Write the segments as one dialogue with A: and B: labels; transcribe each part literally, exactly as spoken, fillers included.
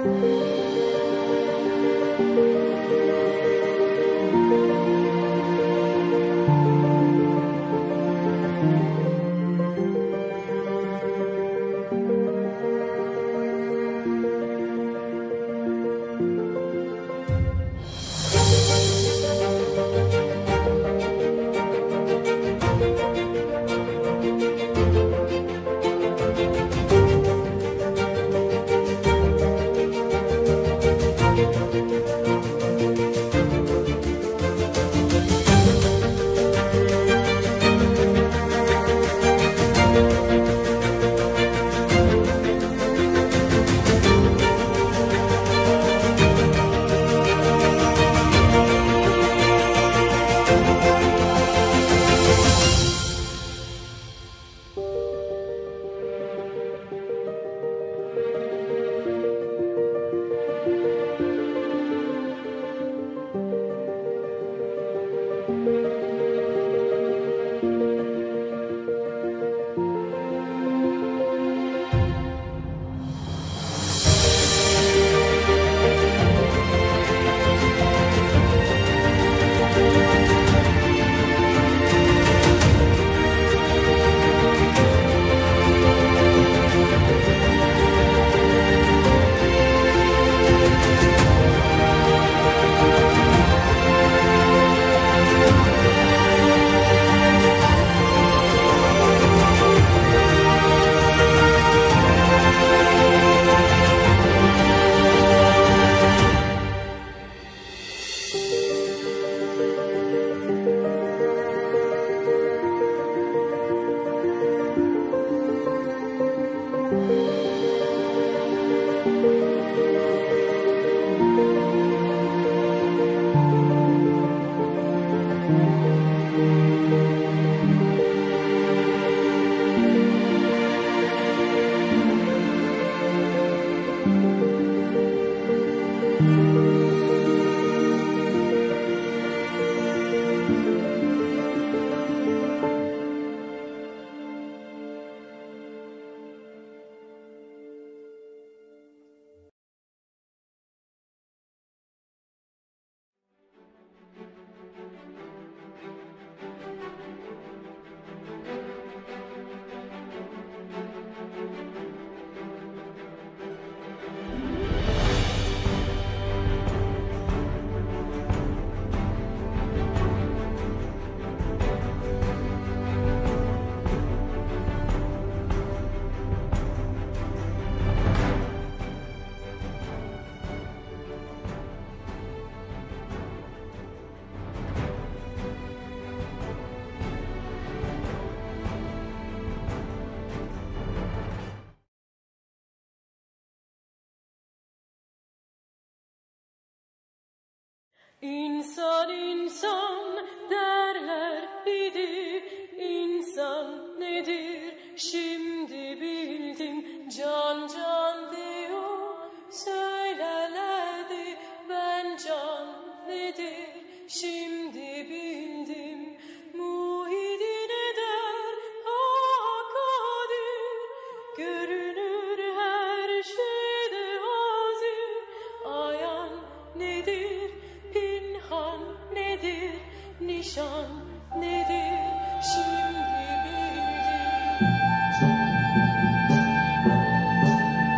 A: İnsan insan derler idi, insan nedir şimdi bildim. Can can diyor söylerlerdi, ben can nedir şimdi bildim. Muhyiddin eder hakadir, görünür her şeyde azim. Ayan nedir, pinhan nedir, nişan nedir şimdi bildim.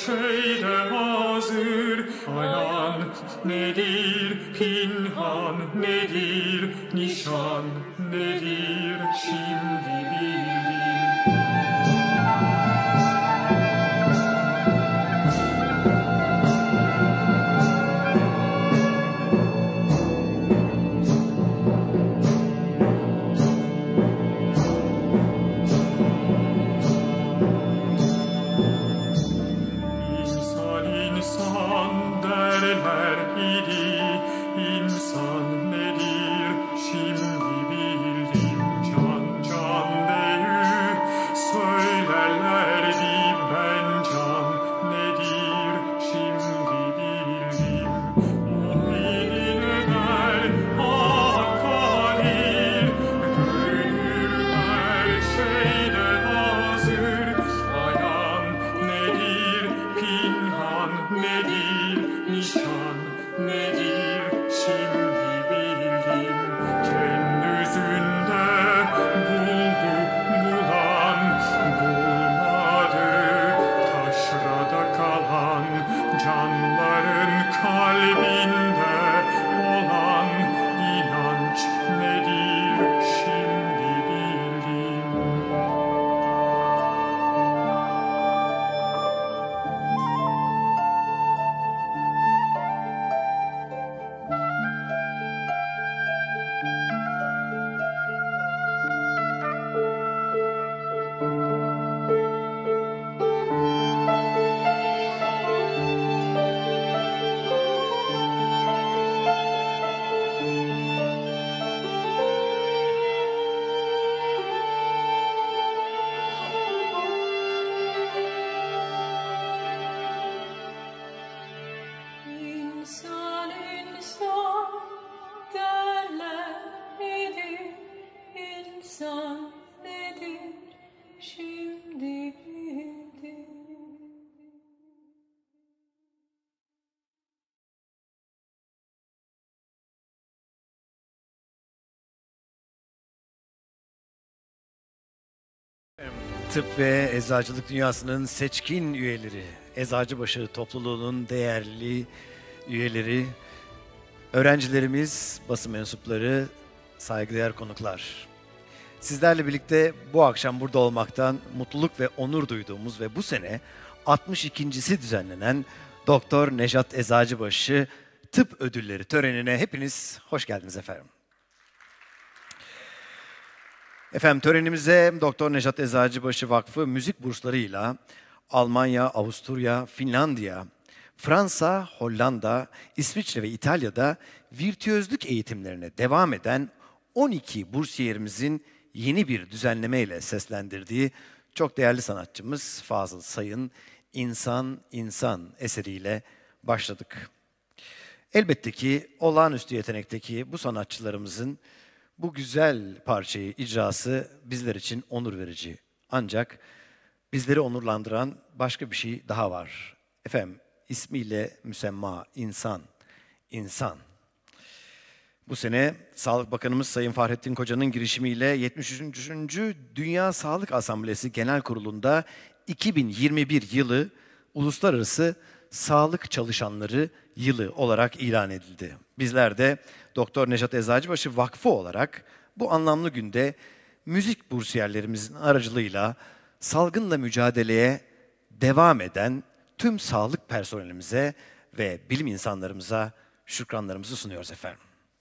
B: şeyde hazır. Ayan nedir, pinhan nedir, nişan nedir, şimdi bildim.
C: Tıp ve eczacılık dünyasının seçkin üyeleri, Eczacıbaşı topluluğunun değerli üyeleri, öğrencilerimiz, basın mensupları, saygıdeğer konuklar. Sizlerle birlikte bu akşam burada olmaktan mutluluk ve onur duyduğumuz ve bu sene altmış ikincisi düzenlenen Doktor Nejat Eczacıbaşı Tıp Ödülleri törenine hepiniz hoş geldiniz efendim. Efendim törenimize Doktor Nejat Eczacıbaşı Vakfı müzik burslarıyla Almanya, Avusturya, Finlandiya, Fransa, Hollanda, İsviçre ve İtalya'da virtüözlük eğitimlerine devam eden on iki bursiyerimizin yeni bir düzenlemeyle seslendirdiği çok değerli sanatçımız Fazıl Say'ın İnsan İnsan eseriyle başladık. Elbette ki olağanüstü yetenekteki bu sanatçılarımızın bu güzel parçayı icrası bizler için onur verici. Ancak bizleri onurlandıran başka bir şey daha var. Efendim ismiyle müsemma insan, insan. Bu sene Sağlık Bakanımız Sayın Fahrettin Koca'nın girişimiyle yetmiş üçüncü Dünya Sağlık Asamblesi Genel Kurulu'nda iki bin yirmi bir yılı Uluslararası Sağlık Çalışanları Yılı olarak ilan edildi. Bizler de Doktor Nejat Eczacıbaşı Vakfı olarak bu anlamlı günde müzik bursiyerlerimizin aracılığıyla salgınla mücadeleye devam eden tüm sağlık personelimize ve bilim insanlarımıza şükranlarımızı sunuyoruz efendim.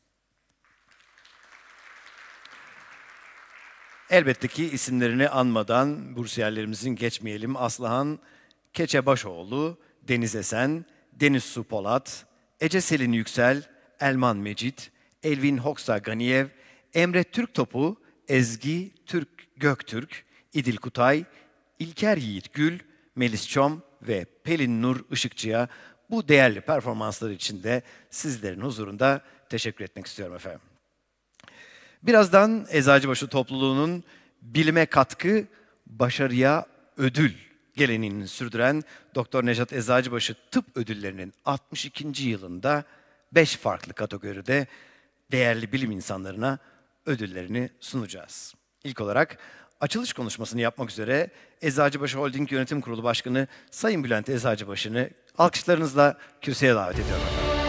C: Elbette ki isimlerini anmadan bursiyerlerimizin geçmeyelim. Aslıhan Keçebaşoğlu, Deniz Esen, Deniz Su Polat, Ece Selin Yüksel, Elman Mecit, Elvin Hoksa Ganiyev, Emre Türktopu, Ezgi Türk Göktürk, İdil Kutay, İlker Yiğit Gül, Melis Çom ve Pelin Nur Işıkçı'ya bu değerli performansları için de sizlerin huzurunda teşekkür etmek istiyorum efendim. Birazdan Eczacıbaşı topluluğunun bilime katkı, başarıya ödül geleneğini sürdüren Doktor Nejat Eczacıbaşı Tıp Ödülleri'nin altmış ikinci yılında beş farklı kategoride değerli bilim insanlarına ödüllerini sunacağız. İlk olarak açılış konuşmasını yapmak üzere Eczacıbaşı Holding Yönetim Kurulu Başkanı Sayın Bülent Eczacıbaşı'nı alkışlarınızla kürsüye davet ediyorum.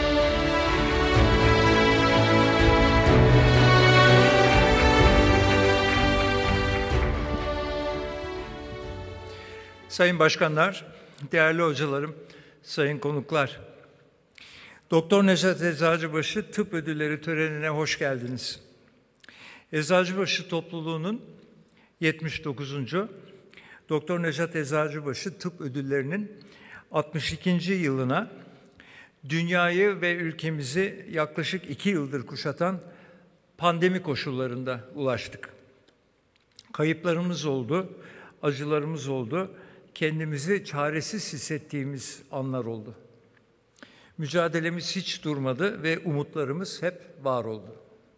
D: Sayın Başkanlar, değerli hocalarım, sayın konuklar. Doktor Nejat Eczacıbaşı Tıp Ödülleri törenine hoş geldiniz. Eczacıbaşı topluluğunun yetmiş dokuzuncu Doktor Nejat Eczacıbaşı Tıp Ödülleri'nin altmış ikinci yılına dünyayı ve ülkemizi yaklaşık iki yıldır kuşatan pandemi koşullarında ulaştık. Kayıplarımız oldu, acılarımız oldu, kendimizi çaresiz hissettiğimiz anlar oldu. Mücadelemiz hiç durmadı ve umutlarımız hep var oldu.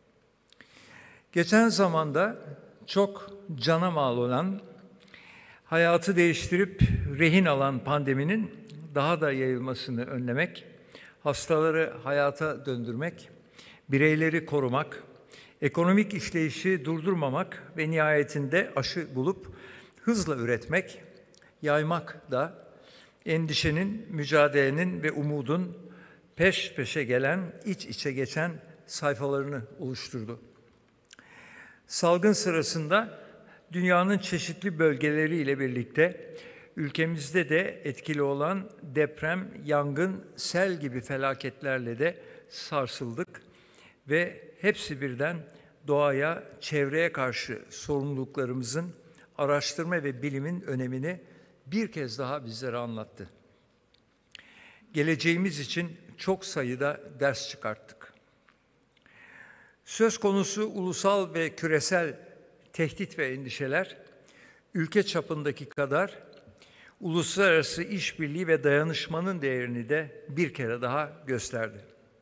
D: Geçen zamanda çok cana mal olan, hayatı değiştirip rehin alan pandeminin daha da yayılmasını önlemek, hastaları hayata döndürmek, bireyleri korumak, ekonomik işleyişi durdurmamak ve nihayetinde aşı bulup hızla üretmek, yaymak da endişenin, mücadelenin ve umudun peş peşe gelen, iç içe geçen sayfalarını oluşturdu. Salgın sırasında dünyanın çeşitli bölgeleriyle birlikte ülkemizde de etkili olan deprem, yangın, sel gibi felaketlerle de sarsıldık ve hepsi birden doğaya, çevreye karşı sorumluluklarımızın, araştırma ve bilimin önemini bir kez daha bizlere anlattı. Geleceğimiz için çok sayıda ders çıkarttık. Söz konusu ulusal ve küresel tehdit ve endişeler, ülke çapındaki kadar uluslararası işbirliği ve dayanışmanın değerini de bir kere daha gösterdi.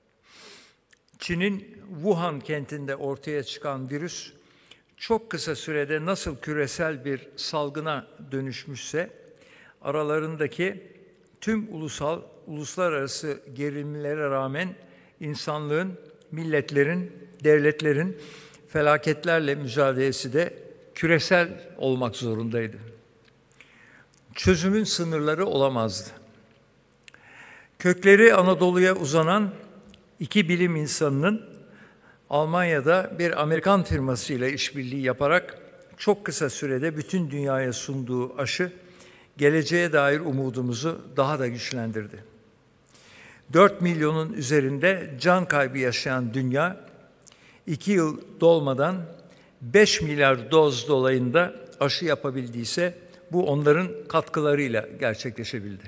D: Çin'in Wuhan kentinde ortaya çıkan virüs, çok kısa sürede nasıl küresel bir salgına dönüşmüşse, aralarındaki tüm ulusal, uluslararası gerilimlere rağmen insanlığın, milletlerin, devletlerin felaketlerle mücadelesi de küresel olmak zorundaydı. Çözümün sınırları olamazdı. Kökleri Anadolu'ya uzanan iki bilim insanının Almanya'da bir Amerikan firmasıyla işbirliği yaparak çok kısa sürede bütün dünyaya sunduğu aşı, geleceğe dair umudumuzu daha da güçlendirdi. dört milyonun üzerinde can kaybı yaşayan dünya, iki yıl dolmadan beş milyar doz dolayında aşı yapabildiyse, bu onların katkılarıyla gerçekleşebildi.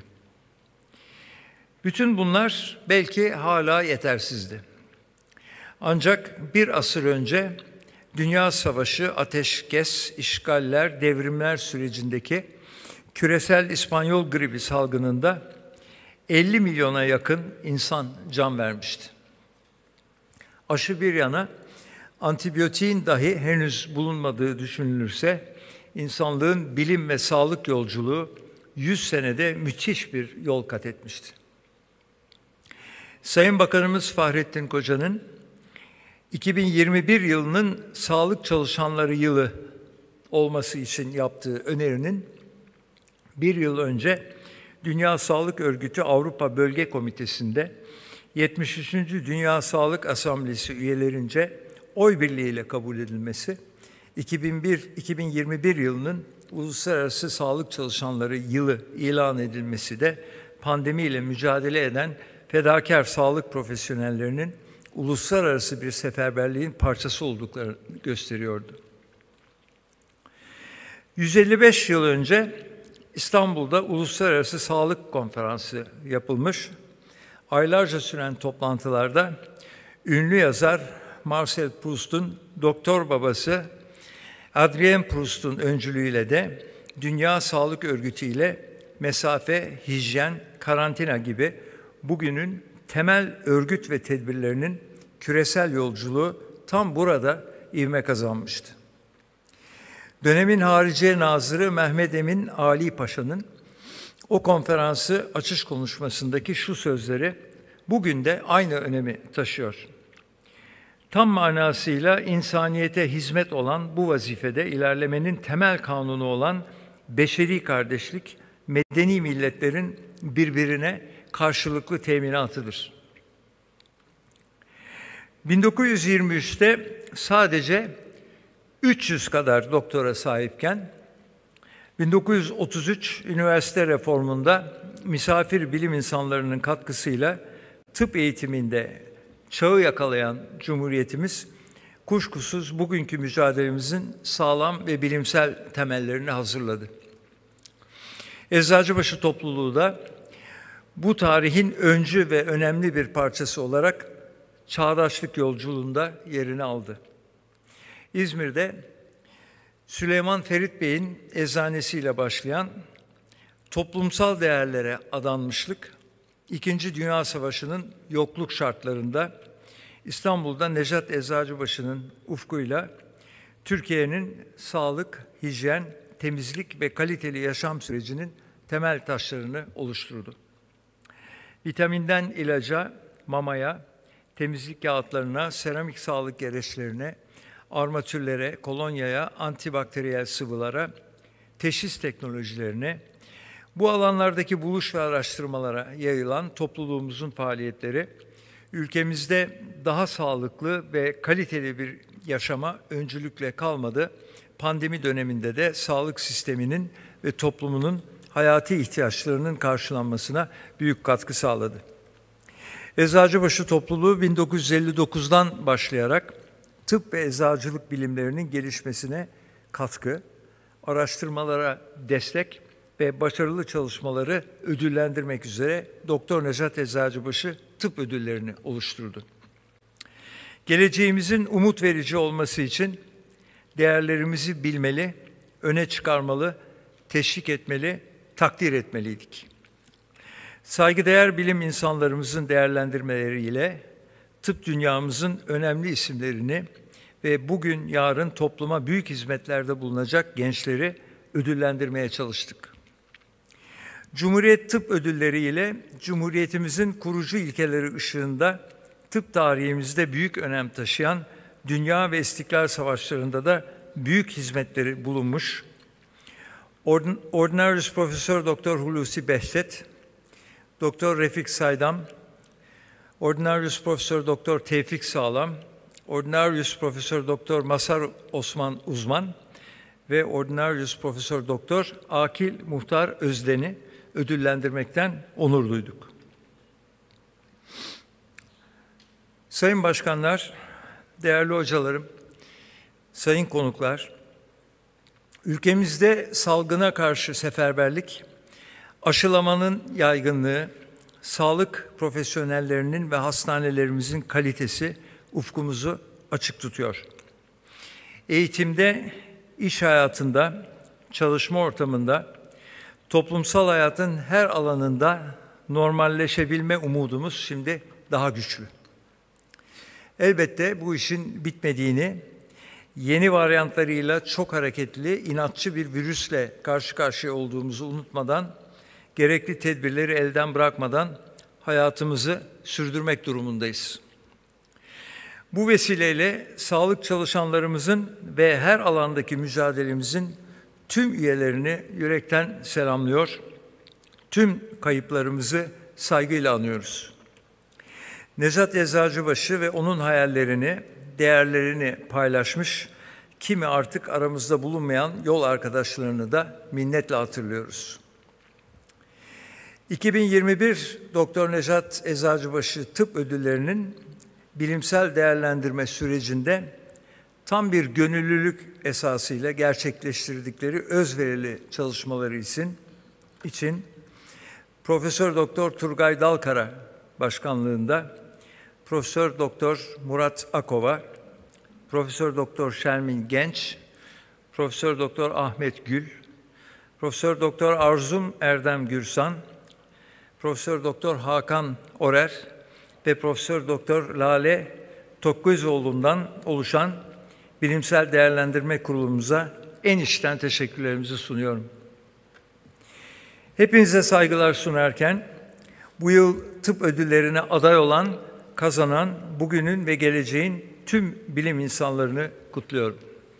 D: Bütün bunlar belki hala yetersizdi. Ancak bir asır önce Dünya Savaşı, ateşkes, işgaller, devrimler sürecindeki küresel İspanyol gribi salgınında elli milyona yakın insan can vermişti. Aşı bir yana, antibiyotiğin dahi henüz bulunmadığı düşünülürse, insanlığın bilim ve sağlık yolculuğu yüz senede müthiş bir yol kat etmişti. Sayın Bakanımız Fahrettin Koca'nın iki bin yirmi bir yılının sağlık çalışanları yılı olması için yaptığı önerinin bir yıl önce Dünya Sağlık Örgütü Avrupa Bölge Komitesi'nde yetmiş üçüncü Dünya Sağlık Asamblesi üyelerince oy birliğiyle kabul edilmesi, iki bin bir iki bin yirmi bir yılının Uluslararası Sağlık Çalışanları Yılı ilan edilmesi de pandemiyle mücadele eden fedakar sağlık profesyonellerinin uluslararası bir seferberliğin parçası olduklarını gösteriyordu. yüz elli beş yıl önce İstanbul'da Uluslararası Sağlık Konferansı yapılmış. Aylarca süren toplantılarda ünlü yazar Marcel Proust'un doktor babası Adrien Proust'un öncülüğüyle de Dünya Sağlık Örgütü ile mesafe, hijyen, karantina gibi bugünün temel örgüt ve tedbirlerinin küresel yolculuğu tam burada ivme kazanmıştı. Dönemin Hariciye Nazırı Mehmet Emin Ali Paşa'nın o konferansı açış konuşmasındaki şu sözleri bugün de aynı önemi taşıyor. Tam manasıyla insaniyete hizmet olan bu vazifede ilerlemenin temel kanunu olan beşeri kardeşlik, medeni milletlerin birbirine karşılıklı teminatıdır. bin dokuz yüz yirmi üçte sadece üç yüz kadar doktora sahipken, bin dokuz yüz otuz üç üniversite reformunda misafir bilim insanlarının katkısıyla tıp eğitiminde çağı yakalayan Cumhuriyetimiz, kuşkusuz bugünkü mücadelemizin sağlam ve bilimsel temellerini hazırladı. Eczacıbaşı topluluğu da bu tarihin öncü ve önemli bir parçası olarak çağdaşlık yolculuğunda yerini aldı. İzmir'de Süleyman Ferit Bey'in eczanesiyle başlayan toplumsal değerlere adanmışlık, İkinci Dünya Savaşı'nın yokluk şartlarında İstanbul'da Nejat Eczacıbaşı'nın ufkuyla Türkiye'nin sağlık, hijyen, temizlik ve kaliteli yaşam sürecinin temel taşlarını oluşturdu. Vitaminden ilaca, mamaya, temizlik kağıtlarına, seramik sağlık gereçlerine, armatürlere, kolonyaya, antibakteriyel sıvılara, teşhis teknolojilerine, bu alanlardaki buluş ve araştırmalara yayılan topluluğumuzun faaliyetleri, ülkemizde daha sağlıklı ve kaliteli bir yaşama öncülükle kalmadı. Pandemi döneminde de sağlık sisteminin ve toplumunun hayati ihtiyaçlarının karşılanmasına büyük katkı sağladı. Eczacıbaşı topluluğu bin dokuz yüz elli dokuzdan başlayarak tıp ve eczacılık bilimlerinin gelişmesine katkı, araştırmalara destek ve başarılı çalışmaları ödüllendirmek üzere Doktor Nejat Eczacıbaşı tıp ödüllerini oluşturdu. Geleceğimizin umut verici olması için değerlerimizi bilmeli, öne çıkarmalı, teşvik etmeli, takdir etmeliydik. Saygıdeğer bilim insanlarımızın değerlendirmeleriyle tıp dünyamızın önemli isimlerini ve bugün yarın topluma büyük hizmetlerde bulunacak gençleri ödüllendirmeye çalıştık. Cumhuriyet Tıp Ödülleri ile Cumhuriyetimizin kurucu ilkeleri ışığında tıp tarihimizde büyük önem taşıyan Dünya ve İstiklal Savaşları'nda da büyük hizmetleri bulunmuş Ordinarius Profesör Doktor Hulusi Behçet, Doktor Refik Saydam, Ordinarius Profesör Doktor Tevfik Sağlam, Ordinarius Profesör Doktor Masar Osman Uzman ve Ordinarius Profesör Doktor Akil Muhtar Özden'i ödüllendirmekten onur duyduk. Sayın Başkanlar, değerli hocalarım, sayın konuklar, ülkemizde salgına karşı seferberlik, aşılamanın yaygınlığı, sağlık profesyonellerinin ve hastanelerimizin kalitesi ufkumuzu açık tutuyor. Eğitimde, iş hayatında, çalışma ortamında, toplumsal hayatın her alanında normalleşebilme umudumuz şimdi daha güçlü. Elbette bu işin bitmediğini, yeni varyantlarıyla çok hareketli, inatçı bir virüsle karşı karşıya olduğumuzu unutmadan, gerekli tedbirleri elden bırakmadan hayatımızı sürdürmek durumundayız. Bu vesileyle sağlık çalışanlarımızın ve her alandaki mücadelemizin tüm üyelerini yürekten selamlıyor, tüm kayıplarımızı saygıyla anıyoruz. Nejat Eczacıbaşı ve onun hayallerini, değerlerini paylaşmış, kimi artık aramızda bulunmayan yol arkadaşlarını da minnetle hatırlıyoruz. iki bin yirmi bir Doktor Nejat Eczacıbaşı Tıp Ödülleri'nin bilimsel değerlendirme sürecinde tam bir gönüllülük esasıyla gerçekleştirdikleri özverili çalışmaları için, için Profesör Doktor Turgay Dalkara başkanlığında Profesör Doktor Murat Akova, Profesör Doktor Şermin Genç, Profesör Doktor Ahmet Gül, Profesör Doktor Arzum Erdem Gürsan, Profesör Doktor Hakan Orer ve Profesör Doktor Lale Tokközoğlu'ndan oluşan Bilimsel Değerlendirme Kurulumuza en içten teşekkürlerimizi sunuyorum. Hepinize saygılar sunarken bu yıl tıp ödüllerine aday olan, kazanan, bugünün ve geleceğin tüm bilim insanlarını kutluyorum.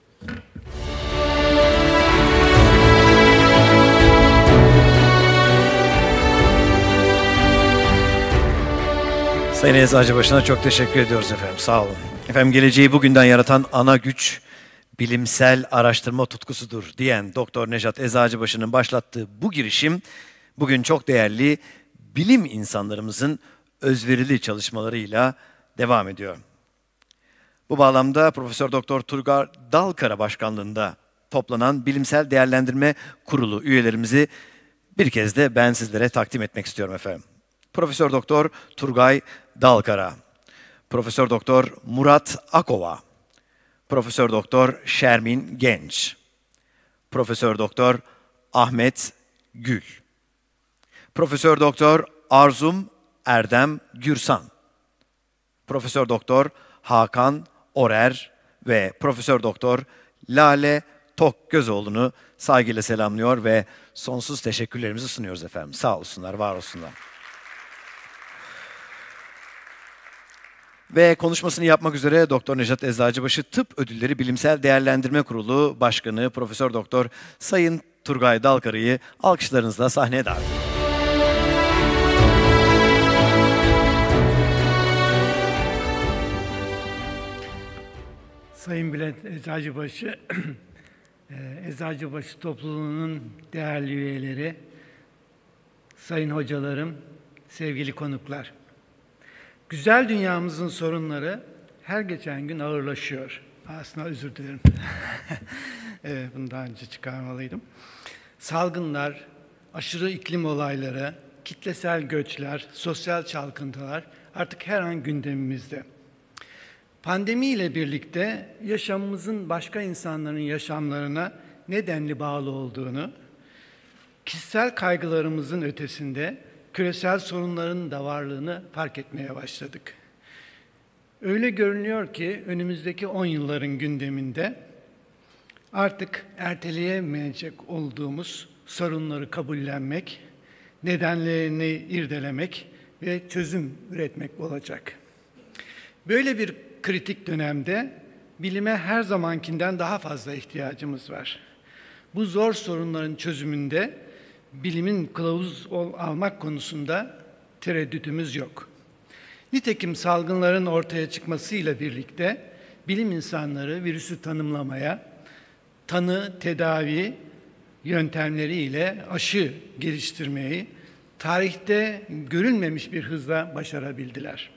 C: Sayın Eczacıbaşı'na çok teşekkür ediyoruz efendim. Sağ olun. Efendim geleceği bugünden yaratan ana güç bilimsel araştırma tutkusudur diyen Doktor Nejat Eczacıbaşı'nın başlattığı bu girişim bugün çok değerli bilim insanlarımızın özverili çalışmalarıyla devam ediyor. Bu bağlamda Profesör Doktor Turgay Dalkara başkanlığında toplanan Bilimsel Değerlendirme Kurulu üyelerimizi bir kez de ben sizlere takdim etmek istiyorum efendim. Profesör Doktor Turgay Dalkara, Profesör Doktor Murat Akova, Profesör Doktor Şermin Genç, Profesör Doktor Ahmet Gül, Profesör Doktor Arzum Erdem Gürsan, Profesör Doktor Hakan Orer ve Profesör Doktor Lale Tokgözoğlu'nu saygıyla selamlıyor ve sonsuz teşekkürlerimizi sunuyoruz efendim. Sağ olsunlar, var olsunlar. Ve konuşmasını yapmak üzere Doktor Nejat Eczacıbaşı Tıp Ödülleri Bilimsel Değerlendirme Kurulu Başkanı Profesör Doktor Sayın Turgay Dalkara'yı alkışlarınızla sahneye davet ediyorum.
E: Sayın Bülent Eczacıbaşı, Eczacıbaşı topluluğunun değerli üyeleri, sayın hocalarım, sevgili konuklar. Güzel dünyamızın sorunları her geçen gün ağırlaşıyor. Aslında özür dilerim. Evet, bunu daha önce çıkarmalıydım. Salgınlar, aşırı iklim olayları, kitlesel göçler, sosyal çalkıntılar artık her an gündemimizde. Pandemiyle birlikte yaşamımızın başka insanların yaşamlarına nedenli bağlı olduğunu, kişisel kaygılarımızın ötesinde küresel sorunların da varlığını fark etmeye başladık. Öyle görünüyor ki önümüzdeki on yılların gündeminde artık erteleyemeyecek olduğumuz sorunları kabullenmek, nedenlerini irdelemek ve çözüm üretmek olacak. Böyle bir kritik dönemde bilime her zamankinden daha fazla ihtiyacımız var. Bu zor sorunların çözümünde bilimin kılavuz almak konusunda tereddütümüz yok. Nitekim salgınların ortaya çıkmasıyla birlikte bilim insanları virüsü tanımlamaya, tanı, tedavi yöntemleriyle aşı geliştirmeyi tarihte görülmemiş bir hızla başarabildiler.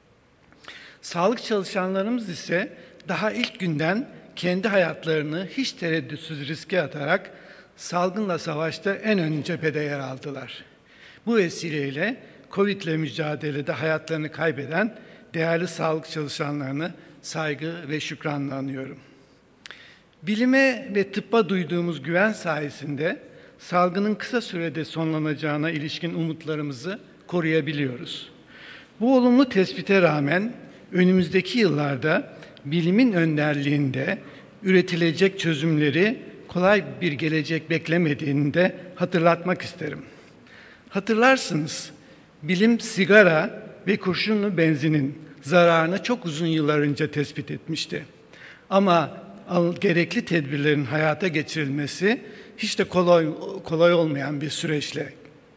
E: Sağlık çalışanlarımız ise daha ilk günden kendi hayatlarını hiç tereddütsüz riske atarak salgınla savaşta en ön cephede yer aldılar. Bu vesileyle Covid ile mücadelede hayatlarını kaybeden değerli sağlık çalışanlarını saygı ve şükranla anıyorum. Bilime ve tıbba duyduğumuz güven sayesinde salgının kısa sürede sonlanacağına ilişkin umutlarımızı koruyabiliyoruz. Bu olumlu tespite rağmen önümüzdeki yıllarda bilimin önderliğinde üretilecek çözümleri kolay bir gelecek beklemediğini de hatırlatmak isterim. Hatırlarsınız, bilim sigara ve kurşunlu benzinin zararını çok uzun yıllar önce tespit etmişti. Ama gerekli tedbirlerin hayata geçirilmesi hiç de kolay, kolay olmayan bir süreçle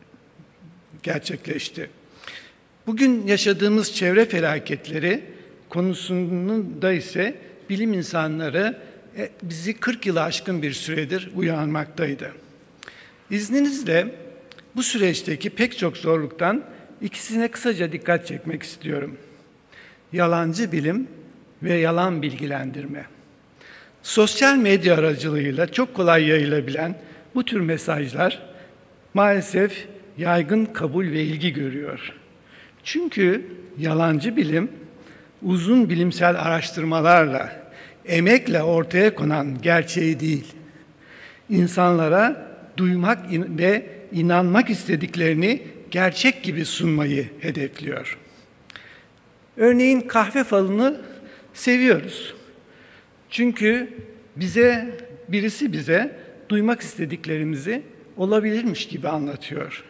E: gerçekleşti. Bugün yaşadığımız çevre felaketleri konusunda ise bilim insanları bizi kırk yılı aşkın bir süredir uyarmaktaydı. İzninizle bu süreçteki pek çok zorluktan ikisine kısaca dikkat çekmek istiyorum. Yalancı bilim ve yalan bilgilendirme. Sosyal medya aracılığıyla çok kolay yayılabilen bu tür mesajlar maalesef yaygın kabul ve ilgi görüyor. Çünkü yalancı bilim uzun bilimsel araştırmalarla, emekle ortaya konan gerçeği değil, insanlara duymak ve inanmak istediklerini gerçek gibi sunmayı hedefliyor. Örneğin kahve falını seviyoruz. Çünkü bize, birisi bize duymak istediklerimizi olabilirmiş gibi anlatıyor.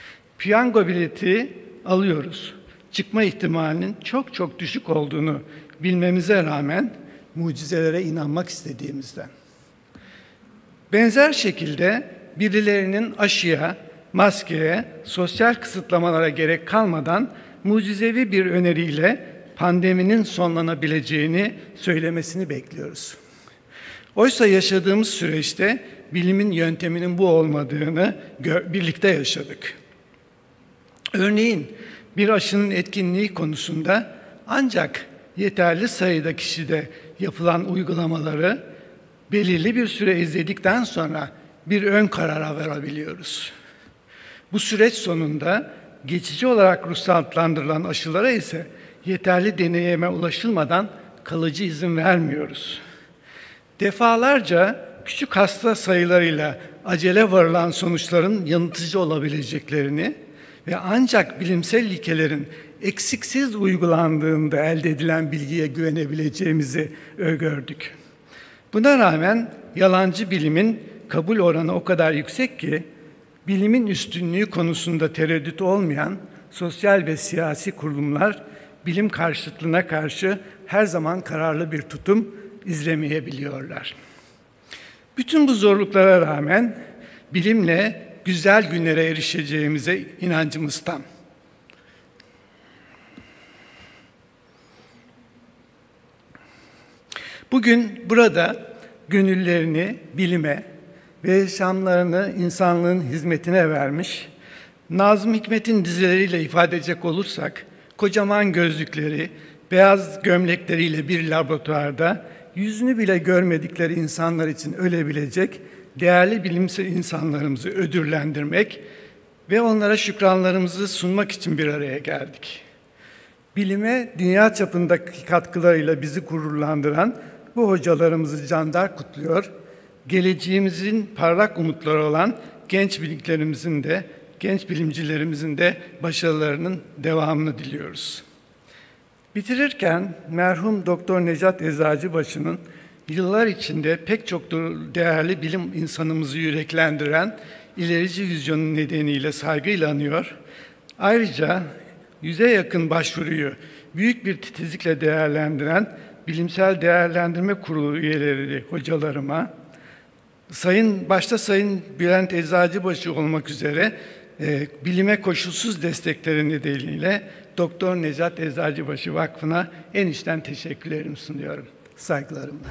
E: Piyango bileti alıyoruz. Çıkma ihtimalinin çok çok düşük olduğunu bilmemize rağmen mucizelere inanmak istediğimizden. Benzer şekilde birilerinin aşıya, maskeye, sosyal kısıtlamalara gerek kalmadan mucizevi bir öneriyle pandeminin sonlanabileceğini söylemesini bekliyoruz. Oysa yaşadığımız süreçte bilimin yönteminin bu olmadığını birlikte yaşadık. Örneğin bir aşının etkinliği konusunda ancak yeterli sayıda kişide yapılan uygulamaları belirli bir süre izledikten sonra bir ön karara varabiliyoruz. Bu süreç sonunda geçici olarak ruhsatlandırılan aşılara ise yeterli deneyime ulaşılmadan kalıcı izin vermiyoruz. Defalarca küçük hasta sayılarıyla acele varılan sonuçların yanıltıcı olabileceklerini ve ancak bilimsel ilkelerin eksiksiz uygulandığında elde edilen bilgiye güvenebileceğimizi öngördük. Buna rağmen yalancı bilimin kabul oranı o kadar yüksek ki, bilimin üstünlüğü konusunda tereddüt olmayan sosyal ve siyasi kurumlar bilim karşıtlığına karşı her zaman kararlı bir tutum izlemeyebiliyorlar. Bütün bu zorluklara rağmen bilimle güzel günlere erişeceğimize inancımız tam. Bugün burada gönüllerini bilime ve yaşamlarını insanlığın hizmetine vermiş, Nazım Hikmet'in dizeleriyle ifade edecek olursak, kocaman gözlükleri, beyaz gömlekleriyle bir laboratuvarda yüzünü bile görmedikleri insanlar için ölebilecek değerli bilimsel insanlarımızı ödüllendirmek ve onlara şükranlarımızı sunmak için bir araya geldik. Bilime dünya çapındaki katkılarıyla bizi gururlandıran bu hocalarımızı candan kutluyor, geleceğimizin parlak umutları olan genç bilimcilerimizin de, genç bilimcilerimizin de başarılarının devamını diliyoruz. Bitirirken merhum Doktor Necat Eczacıbaşı'nın yıllar içinde pek çok değerli bilim insanımızı yüreklendiren ilerici vizyonu nedeniyle saygıyla anıyor. Ayrıca yüze yakın başvuruyu büyük bir titizlikle değerlendiren Bilimsel Değerlendirme Kurulu üyeleri hocalarıma, Sayın başta Sayın Bülent Eczacıbaşı olmak üzere e, bilime koşulsuz destekleri nedeniyle Doktor Necat Eczacıbaşı Vakfı'na en içten teşekkürlerimi sunuyorum. Saygılarımla.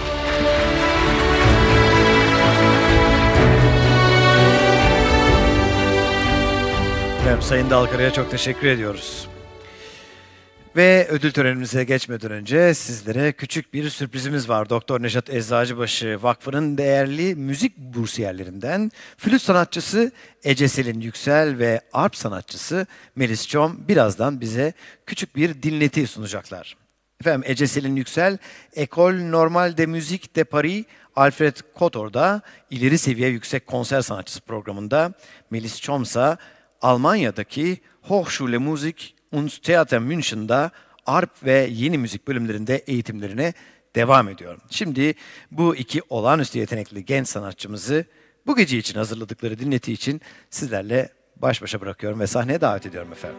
C: Efendim, Sayın Dalkara'ya çok teşekkür ediyoruz. Ve ödül törenimize geçmeden önce sizlere küçük bir sürprizimiz var. Doktor Necat Eczacıbaşı Vakfı'nın değerli müzik bursiyerlerinden flüt sanatçısı Ece Selin Yüksel ve arp sanatçısı Melis Çom birazdan bize küçük bir dinleti sunacaklar. Efendim, Ece Selin Yüksel, École Normale de Musique de Paris Alfred Kotor'da ileri seviye yüksek konser sanatçısı programında, Melis Çom ise Almanya'daki Hochschule Musik und Theater München'da arp ve yeni müzik bölümlerinde eğitimlerine devam ediyor. Şimdi bu iki olağanüstü yetenekli genç sanatçımızı bu gece için hazırladıkları dinleti için sizlerle baş başa bırakıyorum ve sahneye davet ediyorum efendim.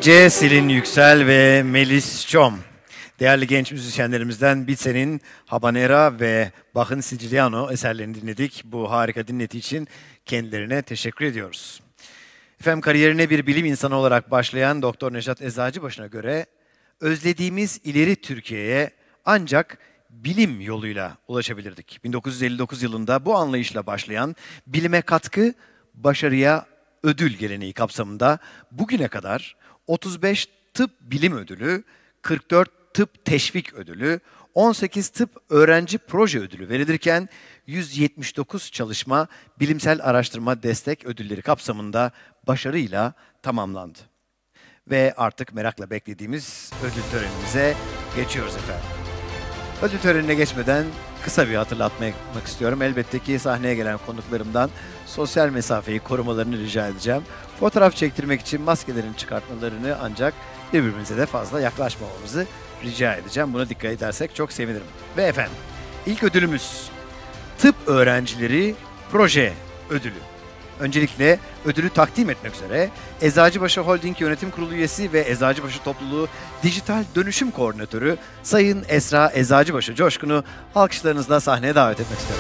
C: Ece Selin Yüksel ve Melis Çom. Değerli genç müzisyenlerimizden Bitsen'in Habanera ve Bach'ın Siciliano eserlerini dinledik. Bu harika dinleti için kendilerine teşekkür ediyoruz. Efendim, kariyerine bir bilim insanı olarak başlayan Doktor Nejat Eczacıbaşı'na göre özlediğimiz ileri Türkiye'ye ancak bilim yoluyla ulaşabilirdik. bin dokuz yüz elli dokuz yılında bu anlayışla başlayan bilime katkı, başarıya ödül geleneği kapsamında bugüne kadar otuz beş tıp bilim ödülü, kırk dört tıp teşvik ödülü, on sekiz tıp öğrenci proje ödülü verilirken yüz yetmiş dokuz çalışma bilimsel araştırma destek ödülleri kapsamında başarıyla tamamlandı. Ve artık merakla beklediğimiz ödül törenimize geçiyoruz efendim. Ödül törenine geçmeden kısa bir hatırlatma yapmak istiyorum. Elbette ki sahneye gelen konuklarımdan sosyal mesafeyi korumalarını rica edeceğim. Fotoğraf çektirmek için maskelerini çıkartmalarını, ancak birbirimize de fazla yaklaşmamamızı rica edeceğim. Buna dikkat edersek çok sevinirim. Ve efendim, ilk ödülümüz tıp öğrencileri proje ödülü. Öncelikle ödülü takdim etmek üzere Eczacıbaşı Holding Yönetim Kurulu üyesi ve Eczacıbaşı Topluluğu Dijital Dönüşüm Koordinatörü Sayın Esra Eczacıbaşı Coşkun'u alkışlarınızla sahneye davet etmek istiyorum.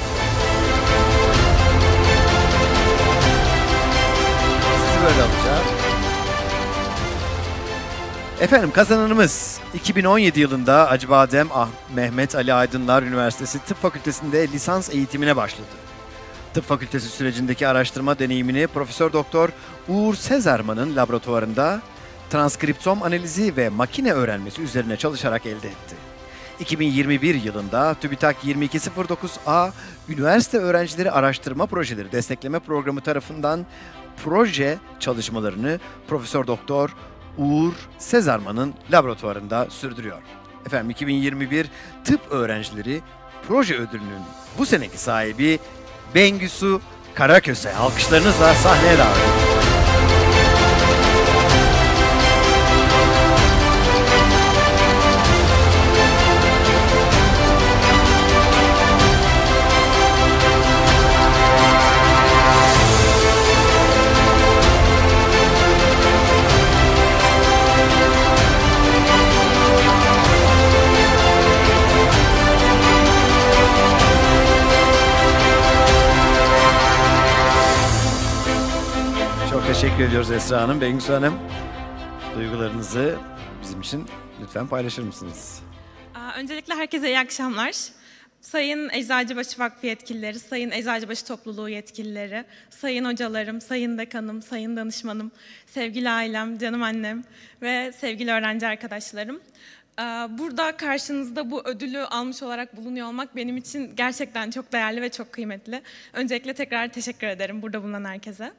C: Sizi böyle alacağım. Efendim, kazananımız iki bin on yedi yılında Acıbadem Ah Mehmet Ali Aydınlar Üniversitesi Tıp Fakültesi'nde lisans eğitimine başladı. Tıp Fakültesi sürecindeki araştırma deneyimini Profesör Doktor Uğur Sezerman'ın laboratuvarında transkriptom analizi ve makine öğrenmesi üzerine çalışarak elde etti. iki bin yirmi bir yılında TÜBİTAK yirmi iki sıfır dokuz A Üniversite Öğrencileri Araştırma Projeleri Destekleme Programı tarafından proje çalışmalarını Profesör Doktor Uğur Sezerman'ın laboratuvarında sürdürüyor. Efendim, iki bin yirmi bir Tıp Öğrencileri Proje Ödülü'nün bu seneki sahibi Bengisu Karaköse alkışlarınızla sahneye davet ediyorum. Teşekkür ediyoruz Esra Hanım. Bengisu Hanım, duygularınızı bizim için lütfen paylaşır mısınız?
A: Öncelikle herkese iyi akşamlar. Sayın Eczacıbaşı Vakfı yetkilileri, Sayın Eczacıbaşı Topluluğu yetkilileri, sayın hocalarım, sayın dekanım, sayın danışmanım, sevgili ailem, canım annem ve sevgili öğrenci arkadaşlarım. Burada karşınızda bu ödülü almış olarak bulunuyor olmak benim için gerçekten çok değerli ve çok kıymetli. Öncelikle tekrar teşekkür ederim burada bulunan herkese.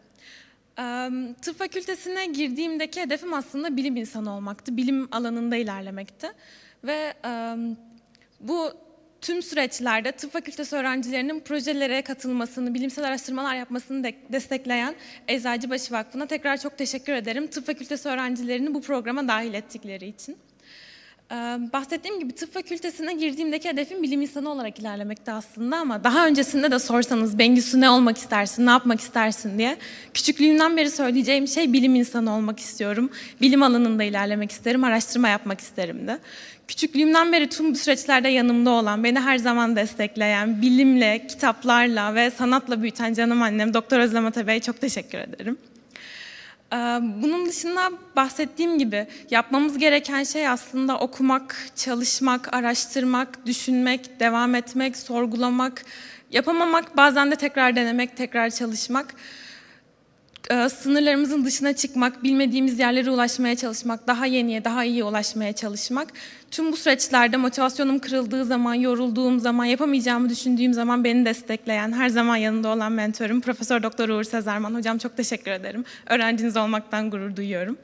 A: Tıp fakültesine girdiğimdeki hedefim aslında bilim insanı olmaktı, bilim alanında ilerlemekti. Ve bu tüm süreçlerde tıp fakültesi öğrencilerinin projelere katılmasını, bilimsel araştırmalar yapmasını de destekleyen Eczacıbaşı Vakfı'na tekrar çok teşekkür ederim. Tıp fakültesi öğrencilerini bu programa dahil ettikleri için. Bahsettiğim gibi tıp fakültesine girdiğimdeki hedefim bilim insanı olarak ilerlemekti aslında, ama daha öncesinde de sorsanız Bengisu ne olmak istersin, ne yapmak istersin diye küçüklüğümden beri söyleyeceğim şey bilim insanı olmak istiyorum. Bilim alanında ilerlemek isterim, araştırma yapmak isterim de. Küçüklüğümden beri tüm bu süreçlerde yanımda olan, beni her zaman destekleyen, bilimle, kitaplarla ve sanatla büyüten canım annem Doktor Özlem Atabey'e çok teşekkür ederim. Bunun dışında bahsettiğim gibi yapmamız gereken şey aslında okumak, çalışmak, araştırmak, düşünmek, devam etmek, sorgulamak, yapamamak, bazen de tekrar denemek, tekrar çalışmak, sınırlarımızın dışına çıkmak, bilmediğimiz yerlere ulaşmaya çalışmak, daha yeniye, daha iyiye ulaşmaya çalışmak. Tüm bu süreçlerde motivasyonum kırıldığı zaman, yorulduğum zaman, yapamayacağımı düşündüğüm zaman beni destekleyen, her zaman yanında olan mentorum Profesör Doktor Uğur Sezerman. Hocam çok teşekkür ederim. Öğrenciniz olmaktan gurur duyuyorum.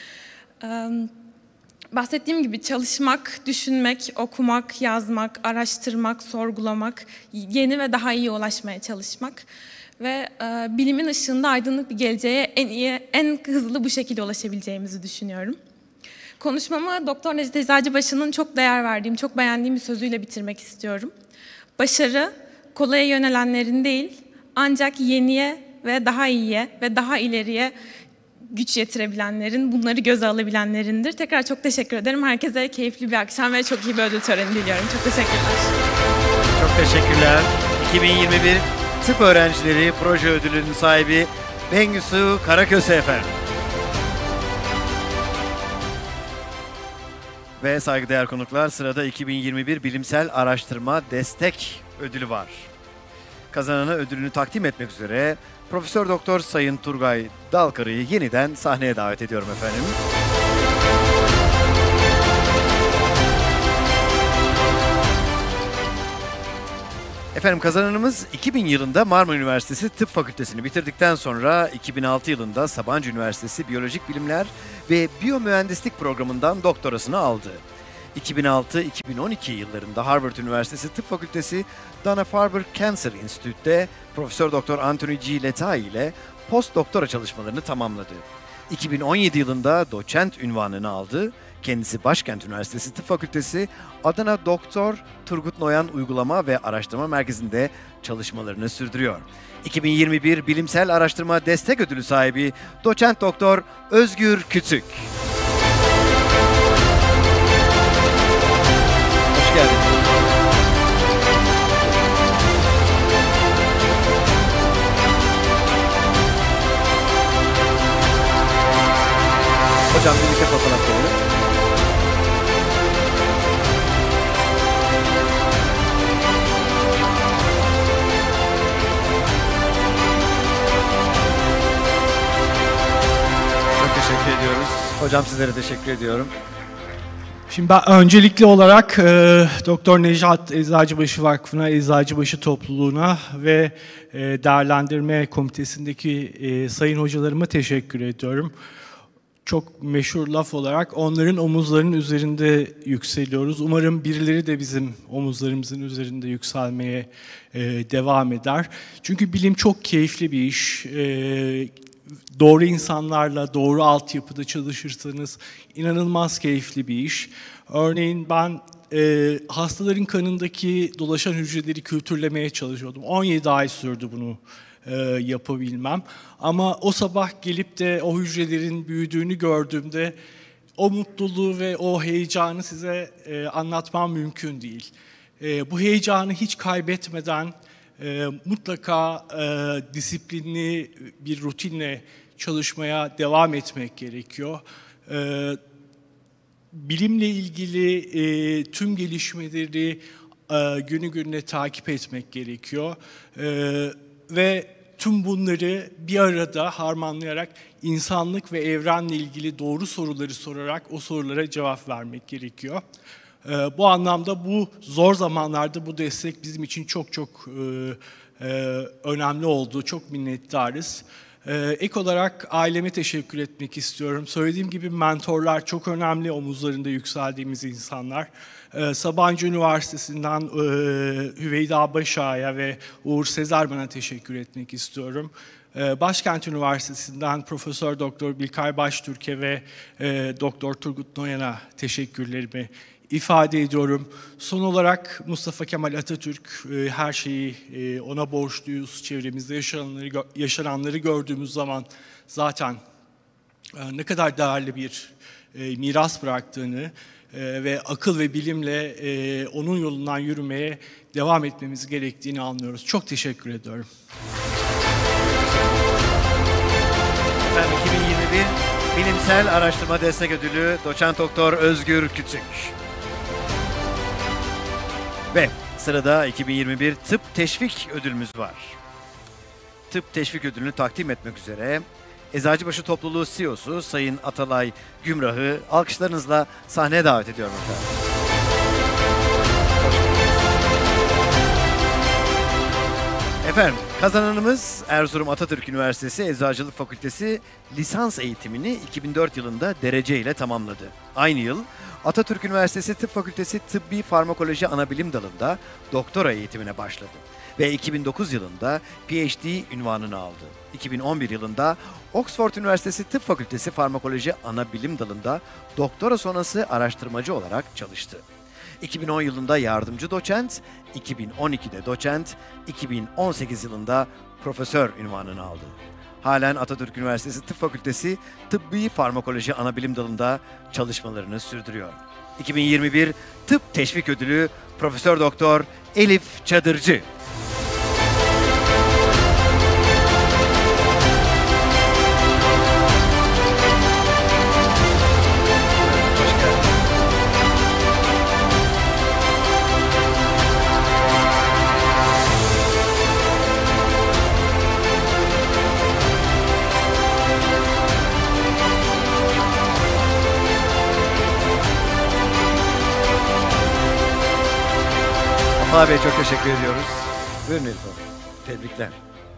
A: Bahsettiğim gibi çalışmak, düşünmek, okumak, yazmak, araştırmak, sorgulamak, yeni ve daha iyi ulaşmaya çalışmak ve e, bilimin ışığında aydınlık bir geleceğe en iyi, en hızlı bu şekilde ulaşabileceğimizi düşünüyorum. Konuşmamı Doktor Nejat Eczacıbaşı'nın çok değer verdiğim, çok beğendiğim bir sözüyle bitirmek istiyorum. Başarı, kolaya yönelenlerin değil, ancak yeniye ve daha iyiye ve daha ileriye güç yetirebilenlerin, bunları göze alabilenlerindir. Tekrar çok teşekkür ederim. Herkese keyifli bir akşam ve çok iyi bir ödül töreni diliyorum. Çok teşekkürler.
C: Çok teşekkürler. iki bin yirmi bir Tıp Öğrencileri Proje Ödülü'nün sahibi Bengisu Karaköse efendim. Ve saygıdeğer konuklar, sırada iki bin yirmi bir Bilimsel Araştırma Destek Ödülü var. Kazanana ödülünü takdim etmek üzere Profesör Doktor Sayın Turgay Dalkarı'yı yeniden sahneye davet ediyorum efendim. Efendim kazananımız iki bin yılında Marmara Üniversitesi Tıp Fakültesini bitirdikten sonra iki bin altı yılında Sabancı Üniversitesi Biyolojik Bilimler ve Biyomühendislik programından doktorasını aldı. iki bin altı iki bin on iki yıllarında Harvard Üniversitesi Tıp Fakültesi Dana-Farber Cancer Institute'de Profesör Doktor Anthony G. Letai ile post doktora çalışmalarını tamamladı. iki bin on yedi yılında doçent unvanını aldı. Kendisi Başkent Üniversitesi Tıp Fakültesi Adana Doktor Turgut Noyan Uygulama ve Araştırma Merkezi'nde çalışmalarını sürdürüyor. iki bin yirmi bir Bilimsel Araştırma Destek Ödülü sahibi Doçent Doktor Özgür Kütük. Hoş geldiniz. Hocam birlikte fotoğraf verelim. Teşekkür ediyoruz. Hocam sizlere teşekkür ediyorum.
F: Şimdi ben öncelikli olarak e, Doktor Nejat Eczacıbaşı Vakfı'na, Eczacıbaşı topluluğuna ve e, değerlendirme komitesindeki e, sayın hocalarıma teşekkür ediyorum. Çok meşhur laf olarak onların omuzlarının üzerinde yükseliyoruz. Umarım birileri de bizim omuzlarımızın üzerinde yükselmeye e, devam eder. Çünkü bilim çok keyifli bir iş. E, Doğru insanlarla, doğru altyapıda çalışırsanız inanılmaz keyifli bir iş. Örneğin ben e, hastaların kanındaki dolaşan hücreleri kültürlemeye çalışıyordum. on yedi ay sürdü bunu e, yapabilmem. Ama o sabah gelip de o hücrelerin büyüdüğünü gördüğümde o mutluluğu ve o heyecanı size e, anlatmam mümkün değil. E, bu heyecanı hiç kaybetmeden e, mutlaka e, disiplinli bir rutinle çalışmaya devam etmek gerekiyor. E, bilimle ilgili e, tüm gelişmeleri e, günü gününe takip etmek gerekiyor. E, ve tüm bunları bir arada harmanlayarak insanlık ve evrenle ilgili doğru soruları sorarak o sorulara cevap vermek gerekiyor. E, bu anlamda bu zor zamanlarda bu destek bizim için çok çok e, e, önemli oldu. Çok minnettarız. Ee, ek olarak aileme teşekkür etmek istiyorum. Söylediğim gibi mentorlar çok önemli, omuzlarında yükseldiğimiz insanlar. Ee, Sabancı Üniversitesi'nden e, Hüveyda Başağ'a ve Uğur Sezerman'a teşekkür etmek istiyorum. Ee, Başkent Üniversitesi'nden Profesör Doktor Bilkay Baştürk'e ve e, Doktor Turgut Noyan'a teşekkürlerimi ifade ediyorum. Son olarak Mustafa Kemal Atatürk, e, her şeyi e, ona borçluyuz. Çevremizde yaşananları, yaşananları gördüğümüz zaman zaten e, ne kadar değerli bir e, miras bıraktığını e, ve akıl ve bilimle e, onun yolundan yürümeye devam etmemiz gerektiğini anlıyoruz. Çok teşekkür ediyorum.
C: Efendim iki bin yirmi bir Bilimsel Araştırma Destek Ödülü Doçent Doktor Özgür Kütük. Ve sırada iki bin yirmi bir Tıp Teşvik Ödülümüz var. Tıp Teşvik Ödülünü takdim etmek üzere Eczacıbaşı Topluluğu C E O'su Sayın Atalay Gümrah'ı alkışlarınızla sahneye davet ediyorum efendim. Efendim, kazananımız Erzurum Atatürk Üniversitesi Eczacılık Fakültesi lisans eğitimini iki bin dört yılında derece ile tamamladı. Aynı yıl Atatürk Üniversitesi Tıp Fakültesi Tıbbi Farmakoloji Anabilim Dalı'nda doktora eğitimine başladı ve iki bin dokuz yılında P H D unvanını aldı. iki bin on bir yılında Oxford Üniversitesi Tıp Fakültesi Farmakoloji Anabilim Dalı'nda doktora sonrası araştırmacı olarak çalıştı. iki bin on yılında yardımcı doçent, iki bin on ikide doçent, iki bin on sekiz yılında profesör unvanını aldı. halen Atatürk Üniversitesi Tıp Fakültesi Tıbbi Farmakoloji Anabilim Dalı'nda çalışmalarını sürdürüyor. iki bin yirmi bir Tıp Teşvik Ödülü Profesör Doktor Elif Çadırcı. Afa Bey, çok teşekkür ediyoruz. Buyurun Elif Hanım. Tebrikler.